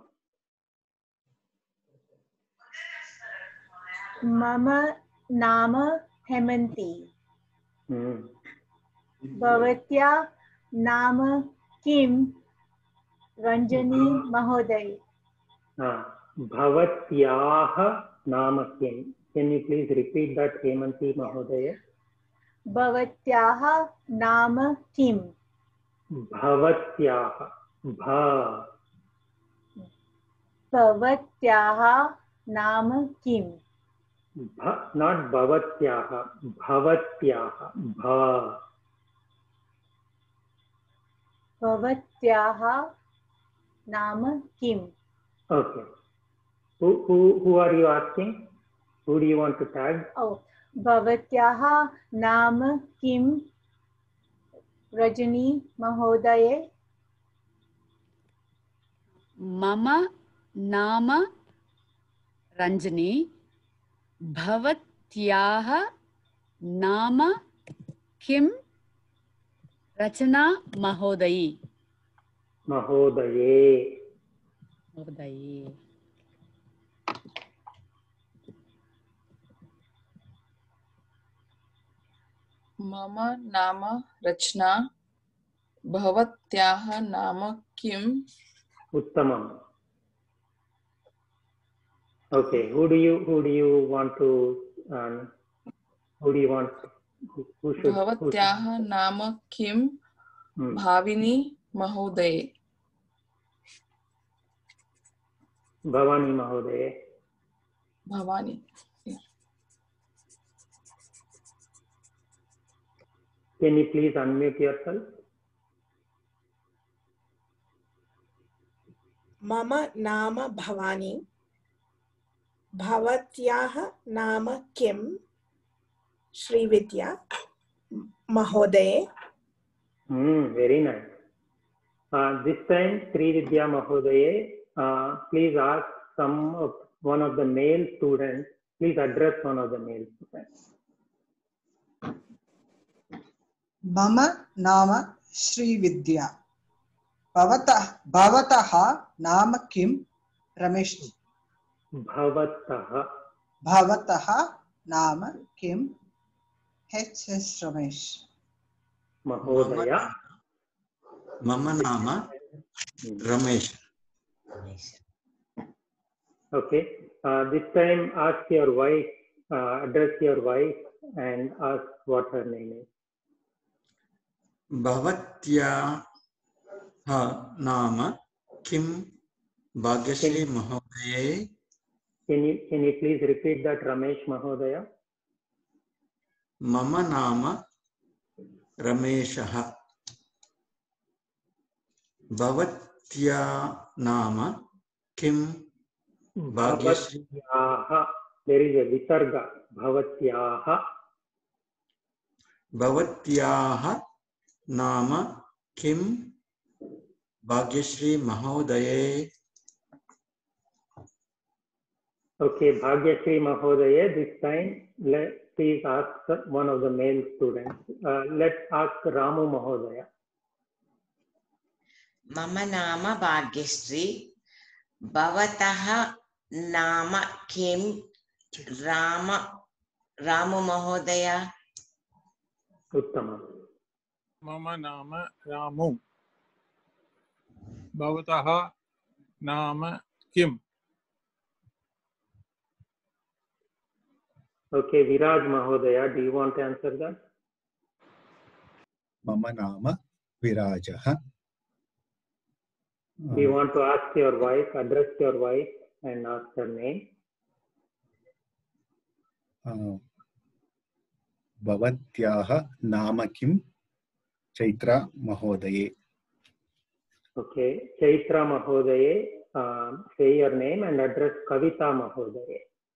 Mama nama Hemanti. Hmm. Bhavatya nama Kim Ranjani Mahoday. Ah, Bhavatyaha nama Kim. Can you please repeat that, Hemanti Mahodaya? Bhavatyaha nama Kim. Bhavatyaha. Bha. Bhavatyaha nama Kim. Bha, not Bhavatyaha. Bhavatyaha. Bha. Bhavatyaha nama Kim. Okay. Who, who, who are you asking? Who do you want to tag? Oh, Bhavatyaha nama Kim Rajani Mahodaye. Mama nama Ranjani. Bhavatyaha nama Kim Rachana Mahodayi. Mahodaye. Mahodaye. Mama nama Rachna. Bhavatyaha nama Kim. Uttamam. Okay, who do you who do you want to um, who do you want who, who should Bhavatyaha who should? nama Kim. Hmm. Bhavini Mahodaye. Bhavani Mahodaye. Bhavani. Yeah. Can you please unmute yourself? Mama nama Bhavani. Bhavatyaha nama Kim? Srividya Mahodaye. Hmm, very nice. Uh, this time, Srividya Mahodaye, uh, please ask some of one of the male students. Please address one of the male students. Mama nama Srividya. Bhavata Bhavataha nama Kim? Ramesh. Bhavataha. Bhavataha nama Kim? H S Ramesh. Mahodaya. Mama nama Ramesh. Okay. Uh, this time, ask your wife, uh, address your wife and ask what her name is. Bhavatya nama Kim Bhagyashree Mahodaye. Can you, can you please repeat that, Ramesh Mahodaya? Mama nama Rameshaha. Bhavatya nama Kim Bhagyashree. Bhavatyaha. There is a visarga. Bhavatyaha. Bhavatyaha nama Kim Bhagyashree Mahodaye. Okay, Bhagyashree Mahodaya, this time let please ask one of the male students. Uh, let's ask Ramu Mahodaya. Mama nama Bhagyashree. Bhavataha nama Kim? Rama Ramu Mahodaya. Uttama. Mama nama Ramu. Bhavataha nama Kim? Okay, Viraj Mahodaya, do you want to answer that? Mama nama Virajaha. Do you want to ask your wife, address your wife and ask her name? Uh, Bhavatyaha nama Kim? Chaitra Mahodaye. Okay, Chaitra Mahodaye, uh, say your name and address Kavita Mahodaye.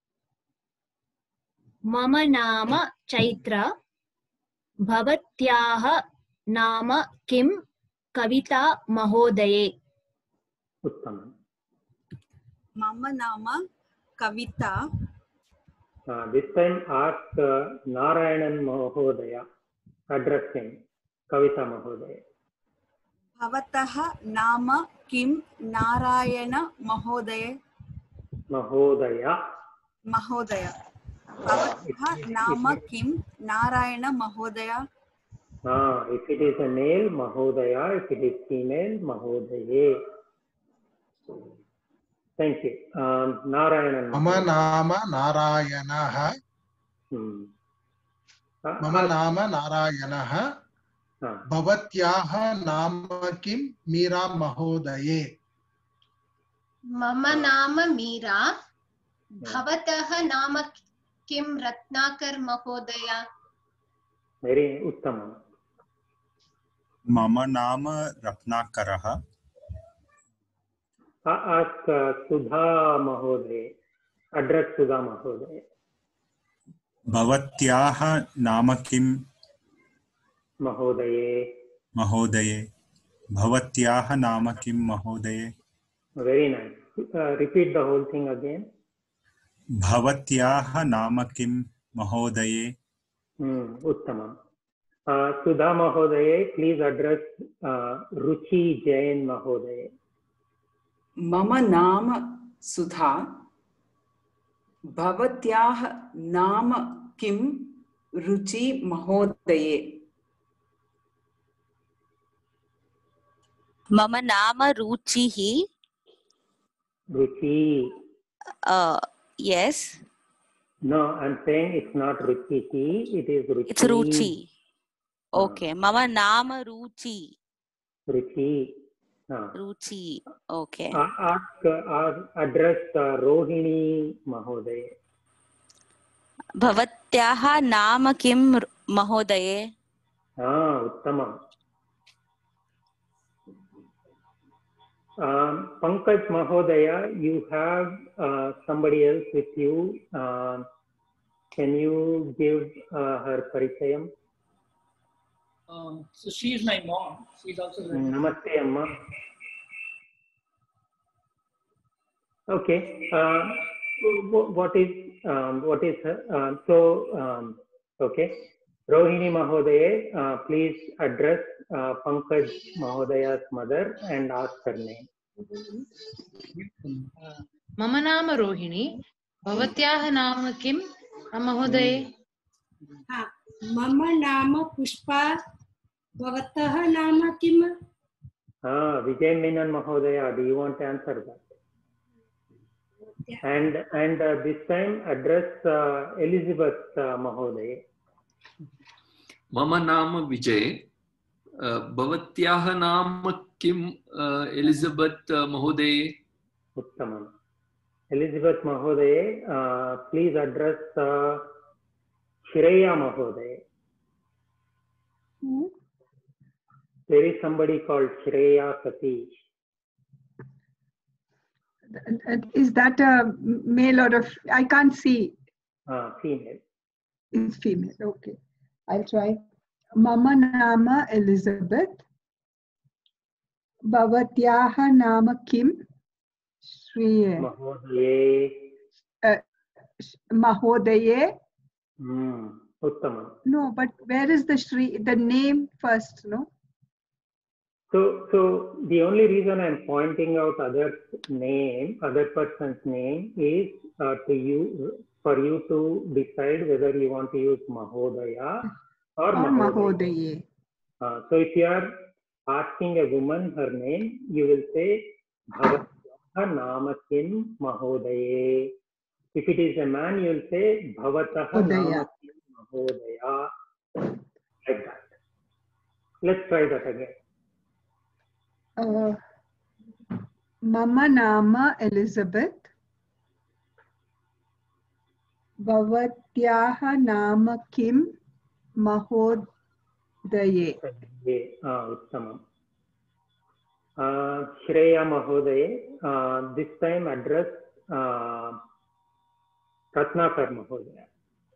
Mama nama Chaitra. Bhavatyaha nama Kim? Kavita Mahodaye. Uttama. Mama nama Kavita. Uh, this time ask uh, Narayanan Mahodaya. Address him. Kavita Mahodaya. Bhavataha nama Kim? Narayana Mahodaya. Mahodaya. Mahodaya. Bhavataha nama Kim? Narayana Mahodaya. Ah, if it is a male, Mahodaya. If it is female, Mahodaye. Thank you. Um, Narayanan. Mama nama Narayanaha. Hmm. Mama nama Narayanaha. Bhavatyaha nama Kim? Meera Mahodaye. Mama nama Meera. Bhavataha nama Kim? Ratnakar Mahodaya. Very uttama. Mama nama Ratnakaraha. Ask uh, Sudha Mahodaya. Address Sudha Mahodaya. Bhavatyaha nama Kim? Mahodaye. Mahodaye. Bhavatyaha nama Kim Mahodaye. Very nice. Uh, repeat the whole thing again. Bhavatyaha nama Kim Mahodaye. Hmm, Uttamam. Uh, Sudha Mahodaye, please address uh, Ruchi Jain Mahodaye. Mama nama Sudha. Bhavatyah nama Kim? Ruchi Mahodaye. Mama nama Ruchihi. Ruchi. Uh, yes. No, I'm saying it's not Ruchihi, it is Ruchi. It's Ruchi. Okay. Uh. Mama nama Ruchi. Ruchi. Uh. Ruchi. Okay. Uh, ask, uh, address uh, Rohini Mahodaye. Bhavatyaha nama Kim Mahodaye? Ah, Uttamam. Um, Pankaj Mahodaya, you have uh, somebody else with you. Uh, can you give uh, her paricayam? Um, so she is my mom. She is also learning. Namaste, Amma. Okay. Uh, what is um, what is her? Uh, so um, okay. Rohini Mahodaye, uh, please address uh, Pankaj Mahodaya's mother and ask her name. मम नाम रोहिणी भवत्याः नाम किं महोदये? मम नाम पुष्पा भवतः नाम किं? Ah, Vijay Menon Mahodaya, do you want to answer that? And and uh, this time address uh, Elizabeth uh, Mahodaya. मम नाम विजय भवत्याः नाम किम एलिजबेथ महोदये? उत्तमम्. Elizabeth Mahodaya, uh, please address uh, Shreya Mahodaya. Hmm? There is somebody called Shreya Satish. Is that a male or a? I can't see. Uh, female. It's female. Okay, I'll try. Mama nama Elizabeth. Bhavatyaha nama Kim. Shriye. Mahodaye. Uh, Mahodaye. Hmm. Uttamam. No, but where is the Shri? The name first, no? So, so the only reason I'm pointing out other name, other person's name, is uh, to you for you to decide whether you want to use Mahodaya or, or Mahodaye. Uh, so, if you are asking a woman her name, you will say Bhavatyaha nama kim Mahodaye. If it is a man, you will say Bhavataha nama kim Mahodaya. Like that. Let's try that again. Uh, Mama nama Elizabeth. Bhavatyaha nama Kim Mahodaye. Ah, Uttamam. Uh, Shreya Mahodaye, uh, this time address uh, Ratnakar Mahodaya.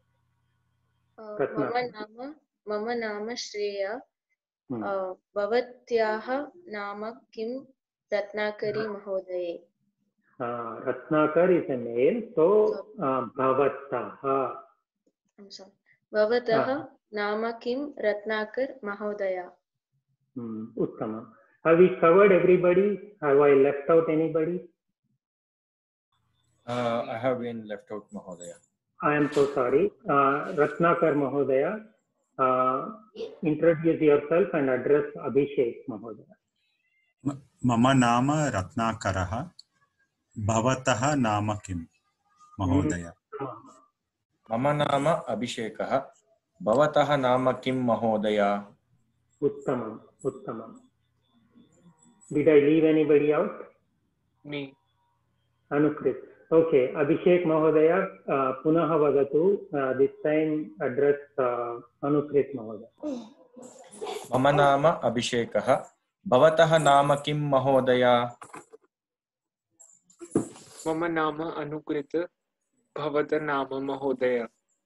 मम नाम मम नाम श्रेया भवत्याः नाम किं रत्नाकरी महोदये? Uh, Ratnakar is a male, so uh, Bhavataha. I'm sorry. Bhavataha nama kim Ratnakar Mahodaya? Hmm, Uttama. Have we covered everybody? Have I left out anybody? Uh, I have been left out, Mahodaya. I am so sorry. Uh, Ratnakar Mahodaya, uh, introduce yourself and address Abhishek Mahodaya. Mama nama Ratnakaraha. Bhavatah nama kim Mahodaya? Mama nama Abhishekah. Bhavatah nama kim Mahodaya? Uttamam, Uttamam. Did I leave anybody out? Me. Anukrit. Okay, Abhishek Mahodaya, uh, punaha vadatu. Uh, this time address uh, Anukrit Mahodaya. Mama nama Abhishekah. Bhavatah nama kim Mahodaya? मम नाम अनुकृत भवत नाम महोदय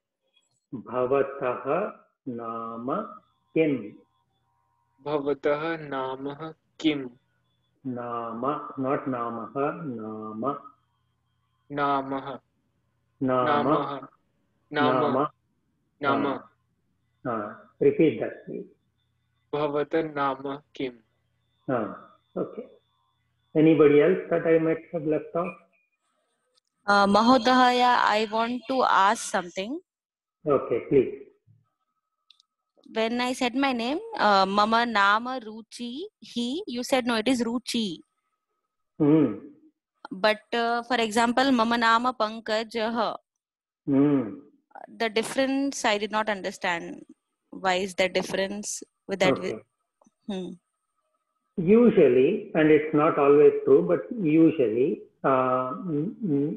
भवतः नाम किम भवतः नाम किम नाम not नामः नाम नामः नाम नाम नाम नाम repeat that please. भवत नाम किम. Okay. Anybody else that I might have left off? Uh, Mahodaya, I want to ask something. Okay, please. When I said my name, uh, Mama Nama Ruchi, he, you said no, it is Ruchi. Mm. But uh, for example, Mama Nama Pankaj, mm. the difference I did not understand. Why is the difference with that? Okay. Hmm. Usually, and it's not always true, but usually, uh, mm, mm,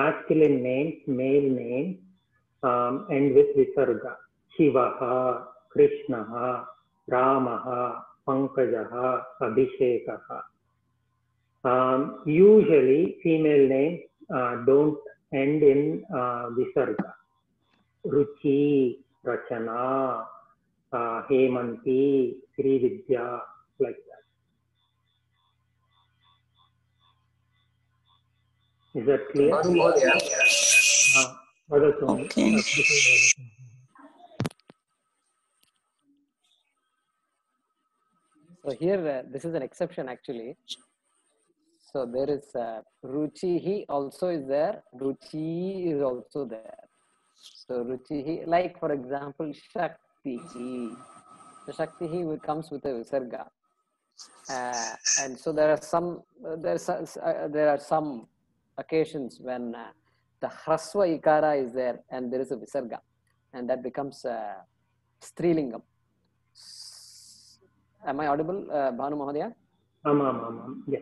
masculine names, male names, um, end with Visarga. Shivaha, Krishnaha, Ramaha, Pankajaha, Abhishekaha. Um, usually female names uh, don't end in uh, Visarga. Ruchi, Rachana, uh, Hemanti, Srividya, like that. Is that clear? Uh, okay. So here, uh, this is an exception actually. So there is uh, Ruchihi also is there. Ruchi is also there. So Ruchihi, like for example, Shaktihi. The Shaktihi comes with a Visarga. Uh, and so there are some uh, there, uh, there are some occasions when uh, the Hraswa Ikara is there and there is a Visarga, and that becomes uh, Strilingam. Am I audible, uh, Bhanu Mahodaya? Um, um, um, um, yes.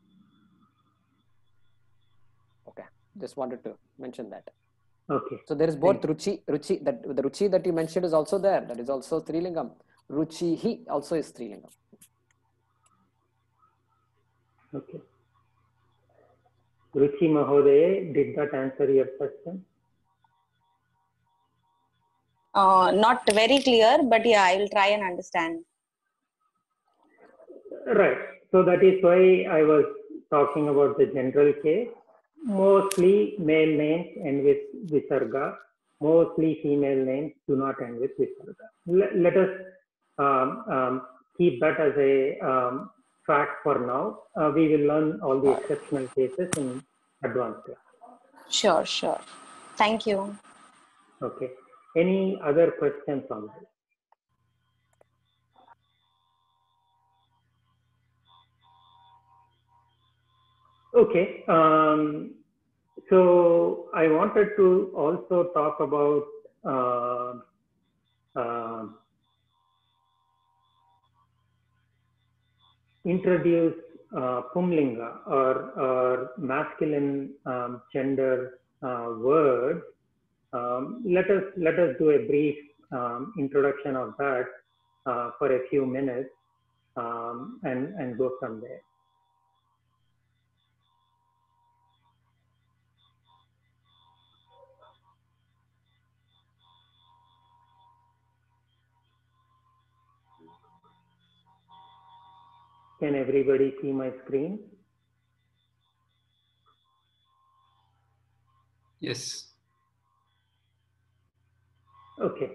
Okay, just wanted to mention that. Okay. So there is both Ruchi, Ruchi, that the Ruchi that you mentioned is also there. That is also Strilingam. Ruchihi also is Strilingam. Okay. Ruchi Mahodaya, did that answer your question? Uh, not very clear, but yeah, I will try and understand. Right. So that is why I was talking about the general case. Mostly male names end with Visarga. Mostly female names do not end with Visarga. Let, let us um, um, keep that as a um, fact for now. Uh, we will learn all the exceptional cases in advanced class. Sure, sure. Thank you. Okay. Any other questions on that? Okay. Um, so I wanted to also talk about uh, uh, introduce uh, Pumlinga or, or masculine um, gender uh, words. Um, let us let us do a brief um, introduction of that uh, for a few minutes um, and and go from there. Can everybody see my screen? Yes. Okay.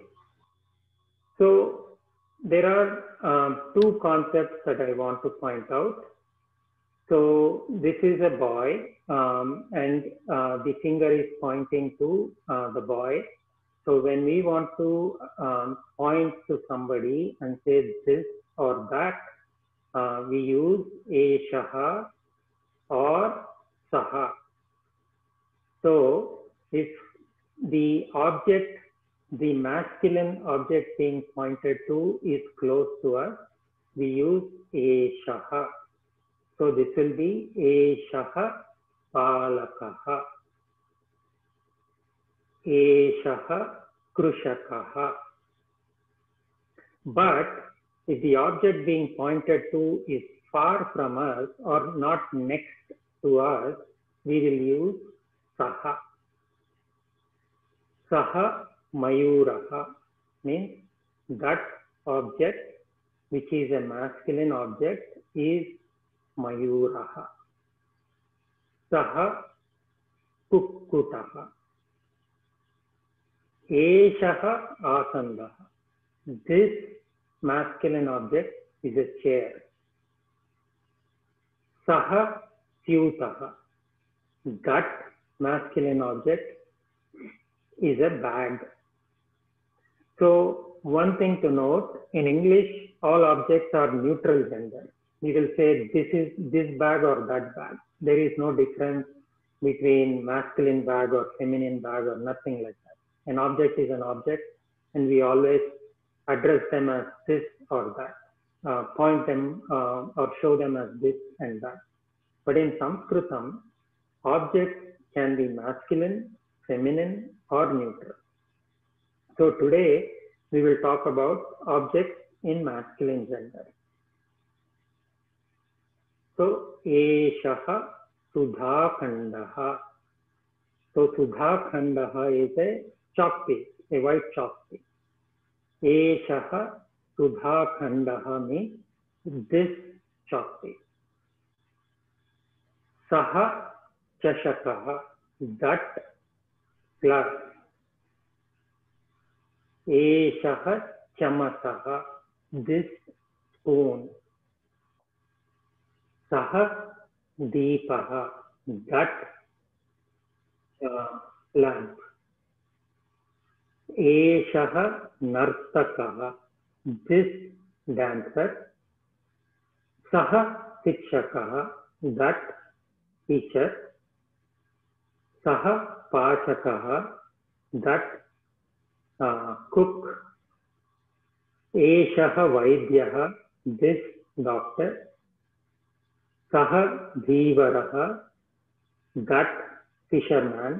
So there are um, two concepts that I want to point out. So this is a boy um, and uh, the finger is pointing to uh, the boy. So when we want to um, point to somebody and say this or that, uh, we use Eshaha or Saha. So if the object, the masculine object being pointed to is close to us, we use Eshaha. So this will be Eshaha Palakaha, Eshaha Krushakaha. But if the object being pointed to is far from us or not next to us, we will use Saha. Saha Mayuraha means that object, which is a masculine object, is Mayuraha. Saha Kukkutaha. Eshaha Asandaha. This masculine object is a chair. Saha Syutaha. That masculine object is a bag. So one thing to note, in English, all objects are neutral gender. We will say this is this bag or that bag. There is no difference between masculine bag or feminine bag or nothing like that. An object is an object and we always address them as this or that, uh, point them uh, or show them as this and that. But in Sanskritam, objects can be masculine, feminine or neutral. So today we will talk about objects in masculine gender. So, Eshaha Sudhakandaha. So, Sudhakandaha is a chalk piece, a white chalk piece. Eshaha Sudhakandaha means this chalk piece. Saha Chashakaha, that glass. Eshaha Chamasaha, this spoon. Saha Deepaha, that uh, lamp. Eshaha Nartakaha, this dancer. Saha Sikshakaha, that teacher. Saha Pachakaha, that uh, cook. Eshaha Vaidyaha, this doctor. Saha Dhivaraha, that fisherman.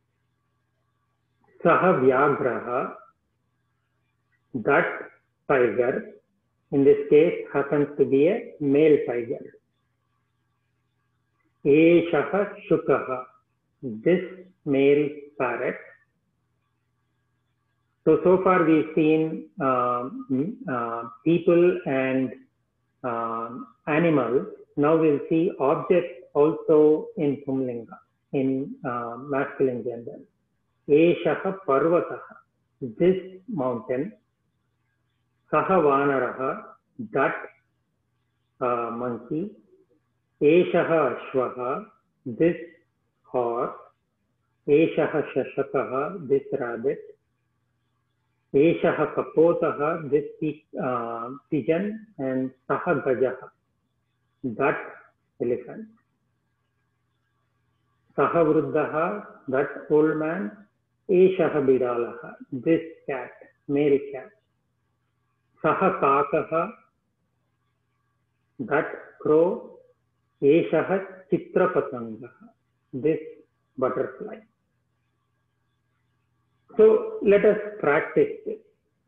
Saha Vyagraha, that tiger. In this case, happens to be a male tiger. Eshaha Shukaha, this male parrot. So, so far we've seen um, uh, people and um, animals. Now we'll see objects also in Pumlinga, in uh, masculine gender. Eshaha Parvataha, this mountain. Saha Vanaraha, that uh, monkey. Eshaha Ashvaha, this horse. Eshaha Shashakaha, this rabbit. Eshaha Kapotaha, this uh, pigeon. And Saha Gajaha, that elephant. Saha Vruddhaha, that old man. Eshaha Bidalaha, this cat, male cat. Saha Kakaha, that crow. Eshaha Chitrapatangaha, this butterfly. So let us practice this.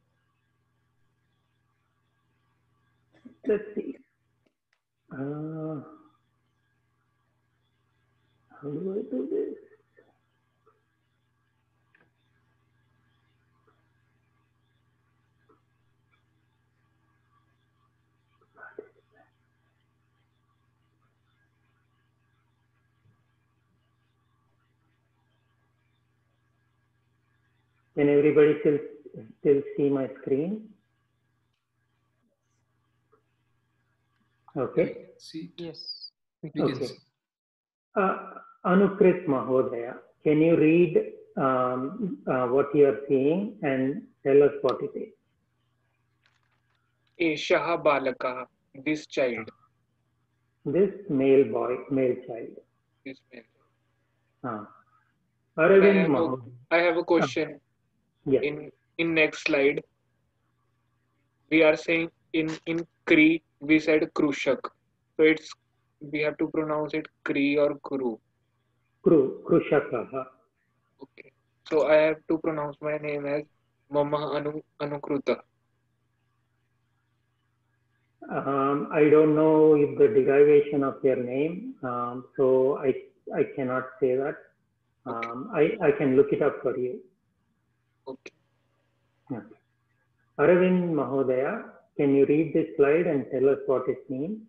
Let's see. Uh, how do I do this? Can everybody still, still see my screen? Okay. See. Yes. Okay. Uh, Anukrit Mahodaya, can you read um, uh, what you are seeing and tell us what it is? Eshaha Balakaha, this child. This male boy, male child. This male. Uh, I Aravind have, a, Mahodaya. I have a question. Uh, yes. In in next slide, we are saying in in Kri we said Krushak, so it's we have to pronounce it Kri or Kru. Kru, Krushakaha. Okay. So I have to pronounce my name as Mama Anu Anukruta. Um, I don't know if the derivation of your name, um, so I I cannot say that. Um, I I can look it up for you. Okay. Okay. Aravind Mahodaya, can you read this slide and tell us what it means?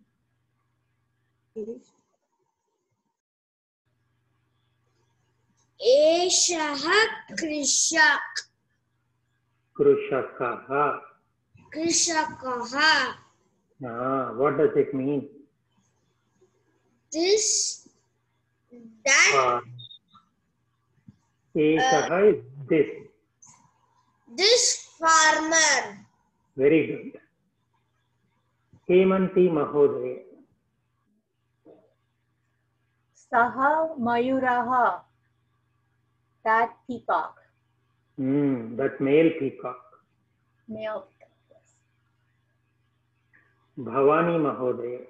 Eshaha Krishak. Krushakaha. Krishakaha. Ah, what does it mean? This, that. Uh, Eshaha is this. This farmer. Very good. Hemanti Mahodaya. Saha Mayuraha, that peacock. Hmm, that male peacock. Male peacock, yes. Bhavani Mahodaya.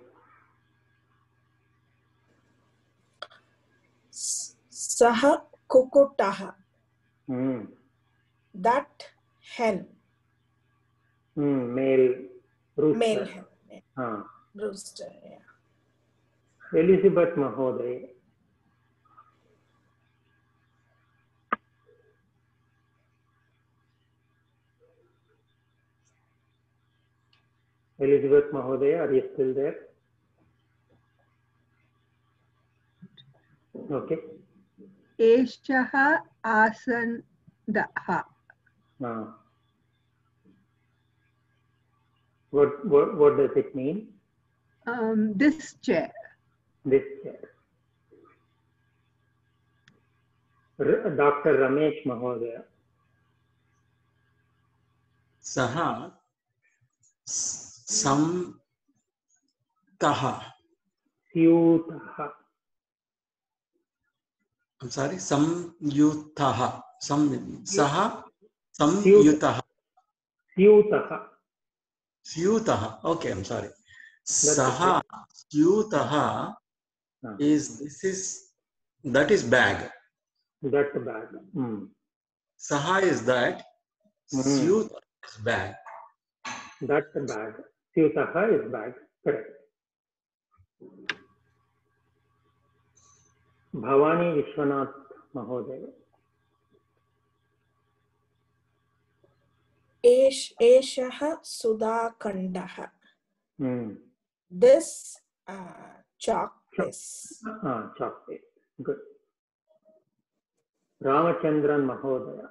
Saha Kukutaha, Hmm. that hen. Hmm, male rooster. Male hen. हाँ. Rooster. Yeah. Elizabeth Mahoday. Elizabeth Mahoday, are you still there? Okay. Eshaha asandaha. Ah. What, what, what does it mean? Um, this chair. This chair. R Doctor Ramesh Mahodaya. Saha sam taha. Syutaha. I'm sorry, samyutaha. Sam saha samyutaha. Syutaha. Syutaha. Okay, I'm sorry. Saha syutaha is this is that is bag. That bag. Mm. Saha is that. Mm. Syutaha is bag. That bag. Syutaha is bag. Correct. Bhavani Vishwanath Mahodaya. Esh Eshaha Sudhakandaha. Hmm. This uh, chalk is. Ah, chalk paste. Good. Ramachandran Mahodaya.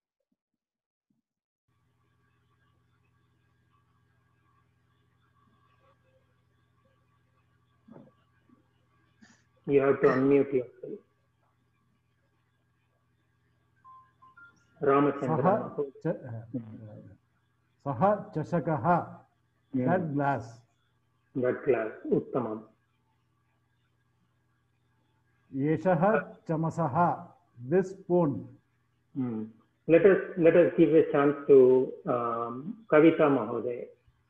You have to unmute yourself. Ramachandran Mahodaya. Saha chashakaha. That glass. That glass. Uttamam. Yeshaha chamasaha. This spoon. Hmm. Let us let us give a chance to um, Kavita Mahodaya.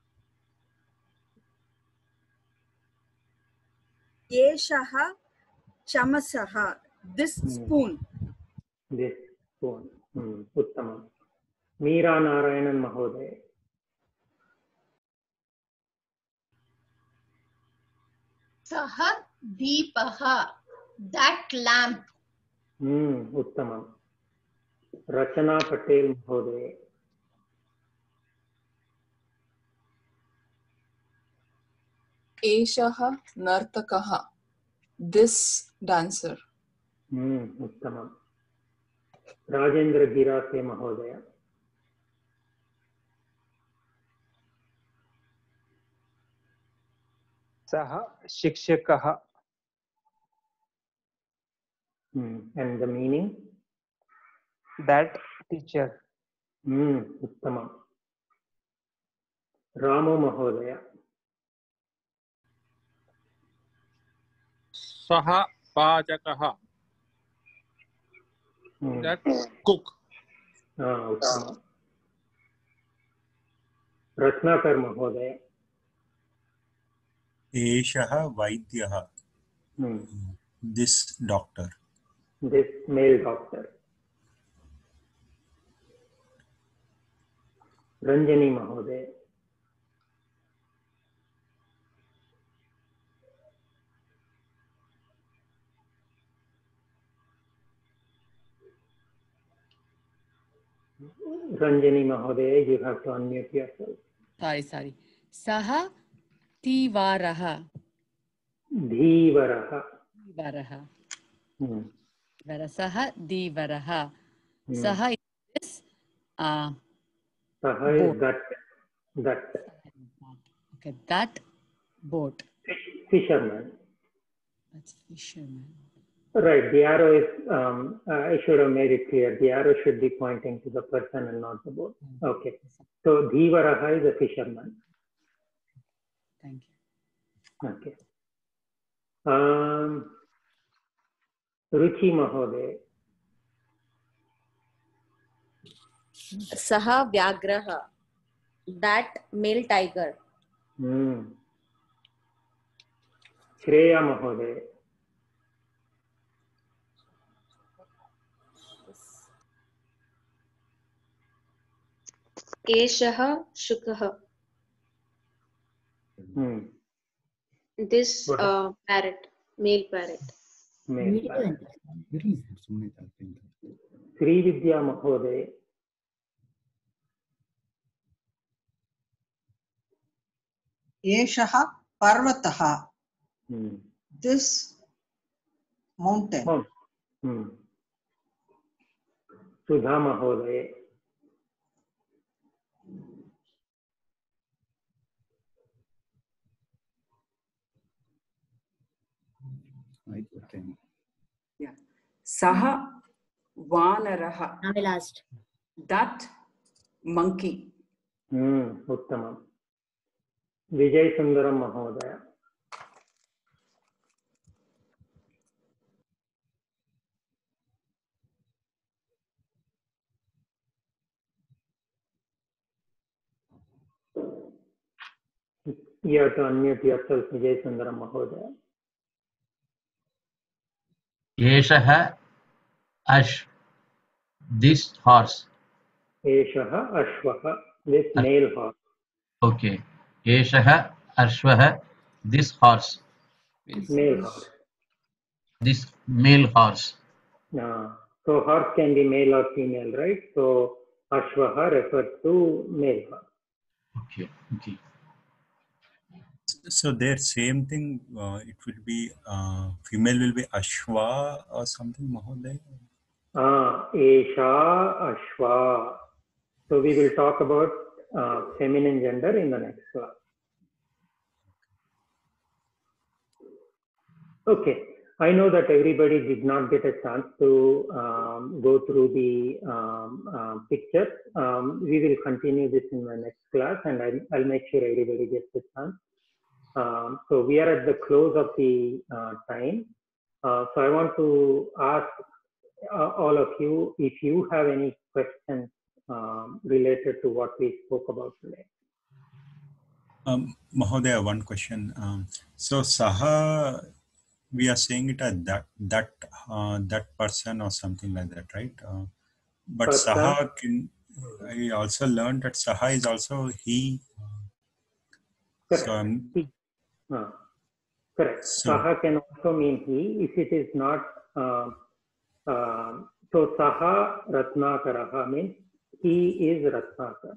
Yeshaha chamasaha. This spoon. This spoon. Hmm. Uttamam. Meera Narayanan Mahodaya. Saha Deepaha. That lamp. Hmm. Uttamam. Rachana Patel Mahodaya. Eshaha nartakaha. This dancer. Hmm. Uttamam. Rajendra Girase Mahodaya. Saha shikshakaha. Hmm. And the meaning? That teacher. Hmm. Uttamam. Ramu Mahodaya. Saha pachakaha. Hmm. That's cook. Ah, Uttamam. Ratnakar Mahodaya. Eshaha Vaidyaha. Hmm. This doctor. This male doctor. Ranjani Mahodaya. Ranjani Mahodaya, you have to unmute yourself. Sorry, sorry. Saha Tivaraha. Dhivaraha. Varaha. Hmm. Varasaha Divaraha. Hmm. Saha is uh, Saha is boat. that. That. Okay, that boat. Fisherman. That's fisherman. Right. The arrow is, um, uh, I should have made it clear. The arrow should be pointing to the person and not the boat. Okay. So, Dhivaraha is a fisherman. Thank you. Okay. Um, Ruchi Mahodaya. Saha Vyagraha. That male tiger. Hmm. Shreya Mahodaya. Eshaha Shukaha. Hmm. This What? uh, parrot, male parrot. Male parrot. Sri Vidya Mahoday. Eshaha Parvataha. Hmm. This mountain. Oh. Hmm. Sudha Mahoday. Yeah. Saha Vanaraha. Now last. That monkey. Hmm. Uttamam. Vijay Sundaram Mahodaya. You have to unmute yourself, Vijay Sundaram Mahodaya. Eshaha Ash. This horse. Eshaha Ashvaha. This male horse. Okay. Eshaha Ashvaha. This horse. Male horse. This male horse. Uh, so horse can be male or female, right? So Ashvaha refers to male horse. Okay. Okay. So there, same thing. Uh, it will be uh, female will be Ashwa or something, Mahoday. Ah, Esha Ashwa. So we will talk about uh, feminine gender in the next class. Okay. I know that everybody did not get a chance to um, go through the um, uh, pictures. Um, we will continue this in the next class, and I'll, I'll make sure everybody gets a chance. Um, so we are at the close of the uh, time. Uh, so I want to ask uh, all of you if you have any questions um, related to what we spoke about today. Um, Mahodaya, one question. Um, so Saha, we are saying it as that that uh, that person or something like that, right? Uh, but Person? Saha, can, I also learned that Saha is also he. Correct. So um, He. Uh, correct. So- Saha can also mean he if it is not. Uh, uh, so Saha Ratnakaraha means he is Ratnakar.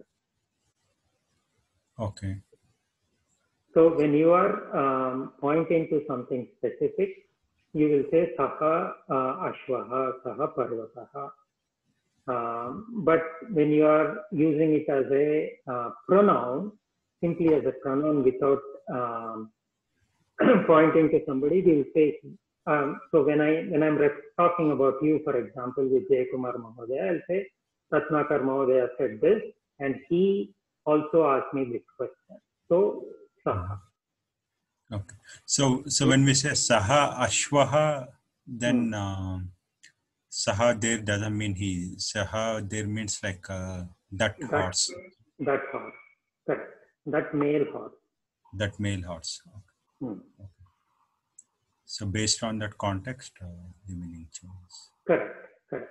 okay. So when you are um, pointing to something specific, you will say Saha uh, Ashvaha, Saha Parvataha. Um, but when you are using it as a uh, pronoun, simply as a pronoun without um, pointing to somebody, we will say. Um, so when I when I'm talking about you, for example, with Jay Kumar Mahodaya, I'll say Ratnakar Mahodaya said this, and he also asked me this question. So Saha. Okay. So so when we say Saha Ashwaha, then um, Saha there doesn't mean he. Saha there means like uh, that That, horse, that horse. Correct. That male horse. that male horse. Okay. Hmm. So based on that context, uh, the meaning changes. Correct. Correct.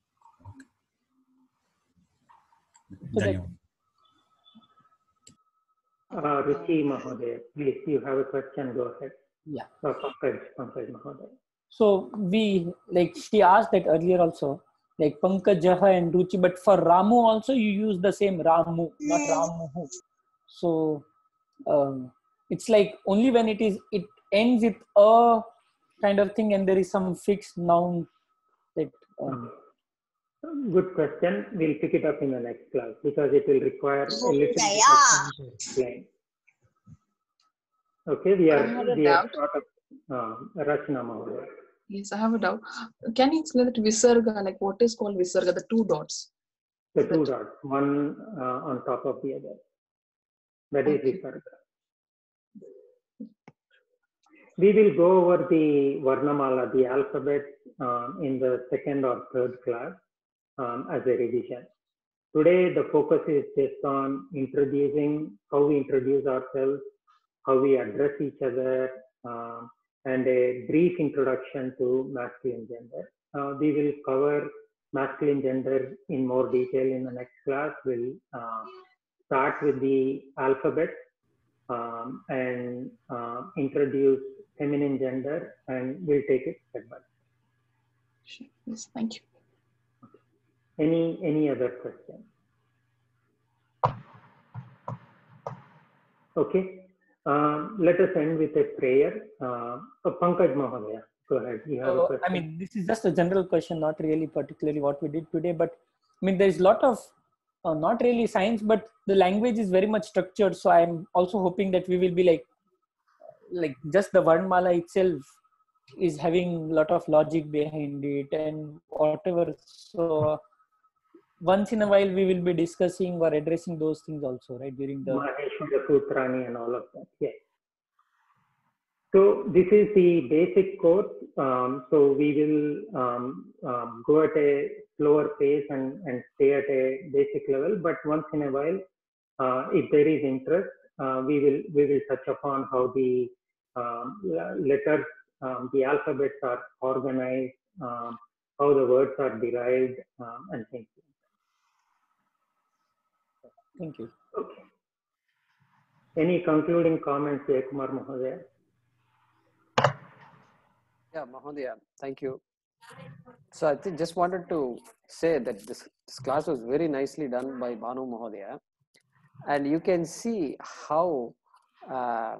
Dhanyawad. Uh, Ruchi Mahodaya, please, you have a question, go ahead. Yeah. Uh, Pankaj, Pankaj Mahodaya. So we, like she asked that earlier also, like Pankajaha and Ruchi, but for Ramu also you use the same Ramu, not Ramuhu. So um, it's like only when it is, it ends with a kind of thing and there is some fixed noun that. Um, Good question. We'll pick it up in the next class because it will require a little bit of time to explain. Okay, we I are had a we are doubt. sort of uh, Rachna Mahodaya. Yes, I have a doubt. Can you explain that Visarga, like what is called Visarga, the two dots? The two dots, one uh, on top of the other. That is Okay. Visarga. We will go over the Varnamala, the alphabet, uh, in the second or third class um, as a revision. Today, the focus is just on introducing how we introduce ourselves, how we address each other, uh, and a brief introduction to masculine gender. Uh, we will cover masculine gender in more detail in the next class. We'll uh, start with the alphabet um, and uh, introduce feminine gender, and we'll take it step by step. Sure. Yes, thank you. Any any other questions? Okay. Um, let us end with a prayer. Uh, so Pankaj Mahodaya, go ahead. You have a So, question. I mean, this is just a general question, not really particularly what we did today, but I mean, there's a lot of, uh, not really science, but the language is very much structured. So I'm also hoping that we will be like, like just the Varnmala itself is having a lot of logic behind it and whatever. So once in a while we will be discussing or addressing those things also, right? During the Maheshwara Sutrani and all of that. Yes. So this is the basic course. Um, so we will um, um, go at a slower pace and, and stay at a basic level. But once in a while, uh, if there is interest, uh, we will we will touch upon how the um, letters, um, the alphabets are organized, um, how the words are derived, um, and things like that. Thank you. Okay. Any concluding comments, Jayakumar Mahodaya? Yeah, Mahodaya, thank you. So I think just wanted to say that this, this class was very nicely done by Banu Mahodaya, and you can see how uh,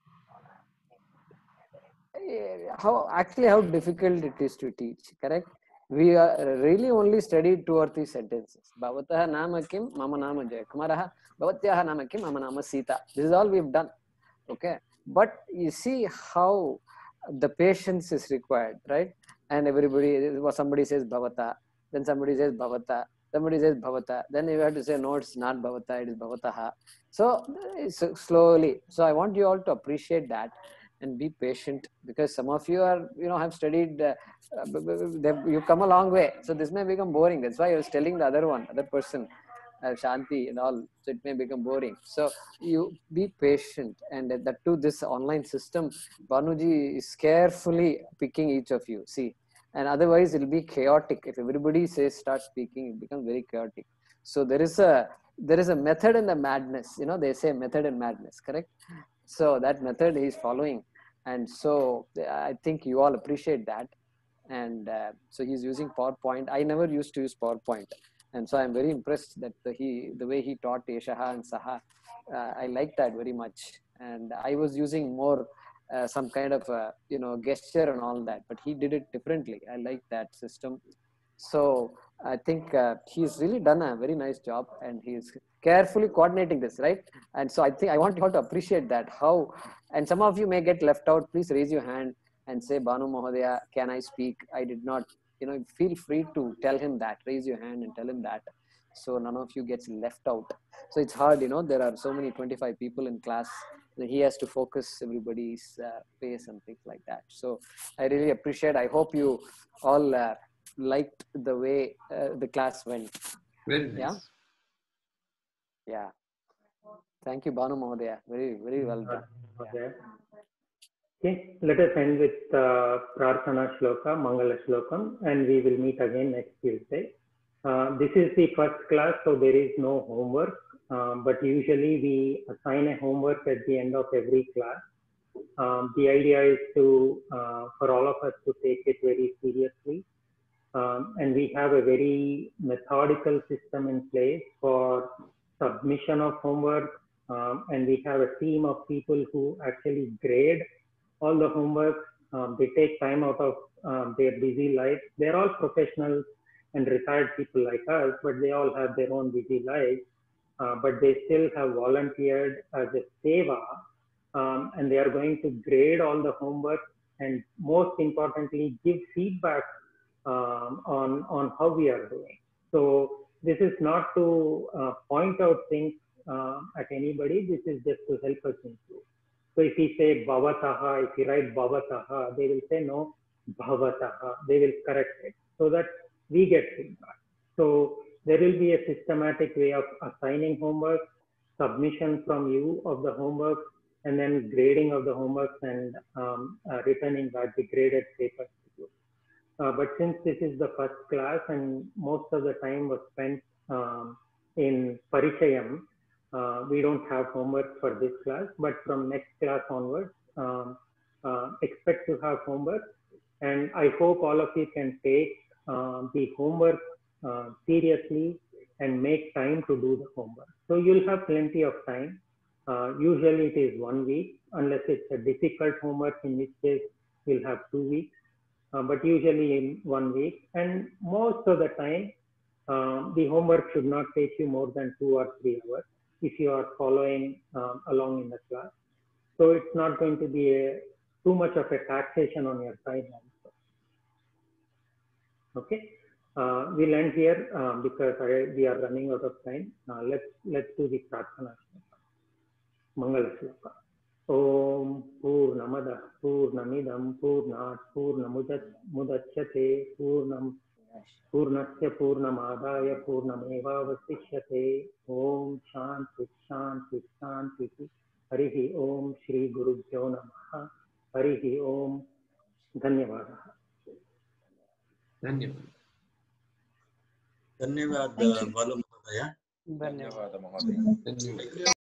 how actually how difficult it is to teach. Correct? We are really only studied two or three sentences. Bhavataha nama kim, mama nama Jayakumaraha. Bhavatyaha nama kim, mama nama Sita. This is all we've done. Okay, but you see how the patience is required, right? And everybody, somebody says Bhavata, then somebody says Bhavata, somebody says Bhavata, then you have to say no, it's not Bhavata, it is Bhavataha. So, so slowly. So I want you all to appreciate that and be patient, because some of you are, you know, have studied, uh, you've come a long way. So this may become boring. That's why I was telling the other one, other person, uh, Shanti and all. So it may become boring. So you be patient, and that too, this online system, Banuji is carefully picking each of you. See, and otherwise it will be chaotic. If everybody says start speaking, it becomes very chaotic. So there is a there is a method in the madness. You know, they say method in madness, correct? So that method he is following, and so I think you all appreciate that. And uh, so he's using PowerPoint. I never used to use PowerPoint, and so I'm very impressed that the, he the way he taught Eshaha and Saha. Uh, I like that very much. And I was using more uh, some kind of uh, you know gesture and all that, but he did it differently. I like that system. So I think uh, he's really done a very nice job, and he's carefully coordinating this, right? And so I think I want you all to appreciate that. How, and some of you may get left out. Please raise your hand and say, Banu Mahodaya, can I speak? I did not, you know, feel free to tell him that. Raise your hand and tell him that. So none of you gets left out. So it's hard, you know, there are so many twenty-five people in class. He has to focus everybody's uh, pace and things like that. So I really appreciate. I hope you all uh, liked the way uh, the class went. Very nice. Yeah. Yeah. Thank you, Banu Mahodaya. Very, very well done. Yeah. Okay, let us end with uh, Prarthana Shloka, Mangala Shlokam, and we will meet again next Tuesday. Uh, this is the first class, so there is no homework, um, but usually we assign a homework at the end of every class. Um, the idea is to, uh, for all of us to take it very seriously. Um, and we have a very methodical system in place for submission of homework. Um, and we have a team of people who actually grade all the homework. Um, they take time out of um, their busy lives. They're all professionals and retired people like us, but they all have their own busy lives. Uh, but they still have volunteered as a seva, um, and they are going to grade all the homework and most importantly, give feedback um, on, on how we are doing. So this is not to uh, point out things uh, at anybody. This is just to help us improve. So if we say Bhavataha, if we write Bhavataha, they will say no, Bhavataha. They will correct it so that we get feedback. So there will be a systematic way of assigning homework, submission from you of the homework, and then grading of the homeworks and um, uh, returning back the graded papers to you. Uh, but since this is the first class and most of the time was spent um, in Parichayam, uh, we don't have homework for this class, but from next class onwards, um, uh, expect to have homework. And I hope all of you can take uh, the homework uh, seriously and make time to do the homework. So you'll have plenty of time. Uh, usually it is one week, unless it's a difficult homework, in which case we'll have two weeks, uh, but usually in one week. And most of the time, uh, the homework should not take you more than two or three hours if you are following um, along in the class. So it's not going to be a, too much of a taxation on your time also. Okay, uh, we'll end here uh, because I, we are running out of time. Uh, let's let's do the prarthana. Mangala Shloka. Om Purnamada Purnamidam Purnat Purnamudachyate Purnam Purnasya Purnamadaya Purnamevavasishyate. Om Shanti Shanti Shanti. Harihi Om Shri Gurubhyo Namaha. Harihi Om. Dhanyavada. धन्यवाद. धन्यवाद बालू महोदय. धन्यवाद धन्यवाद.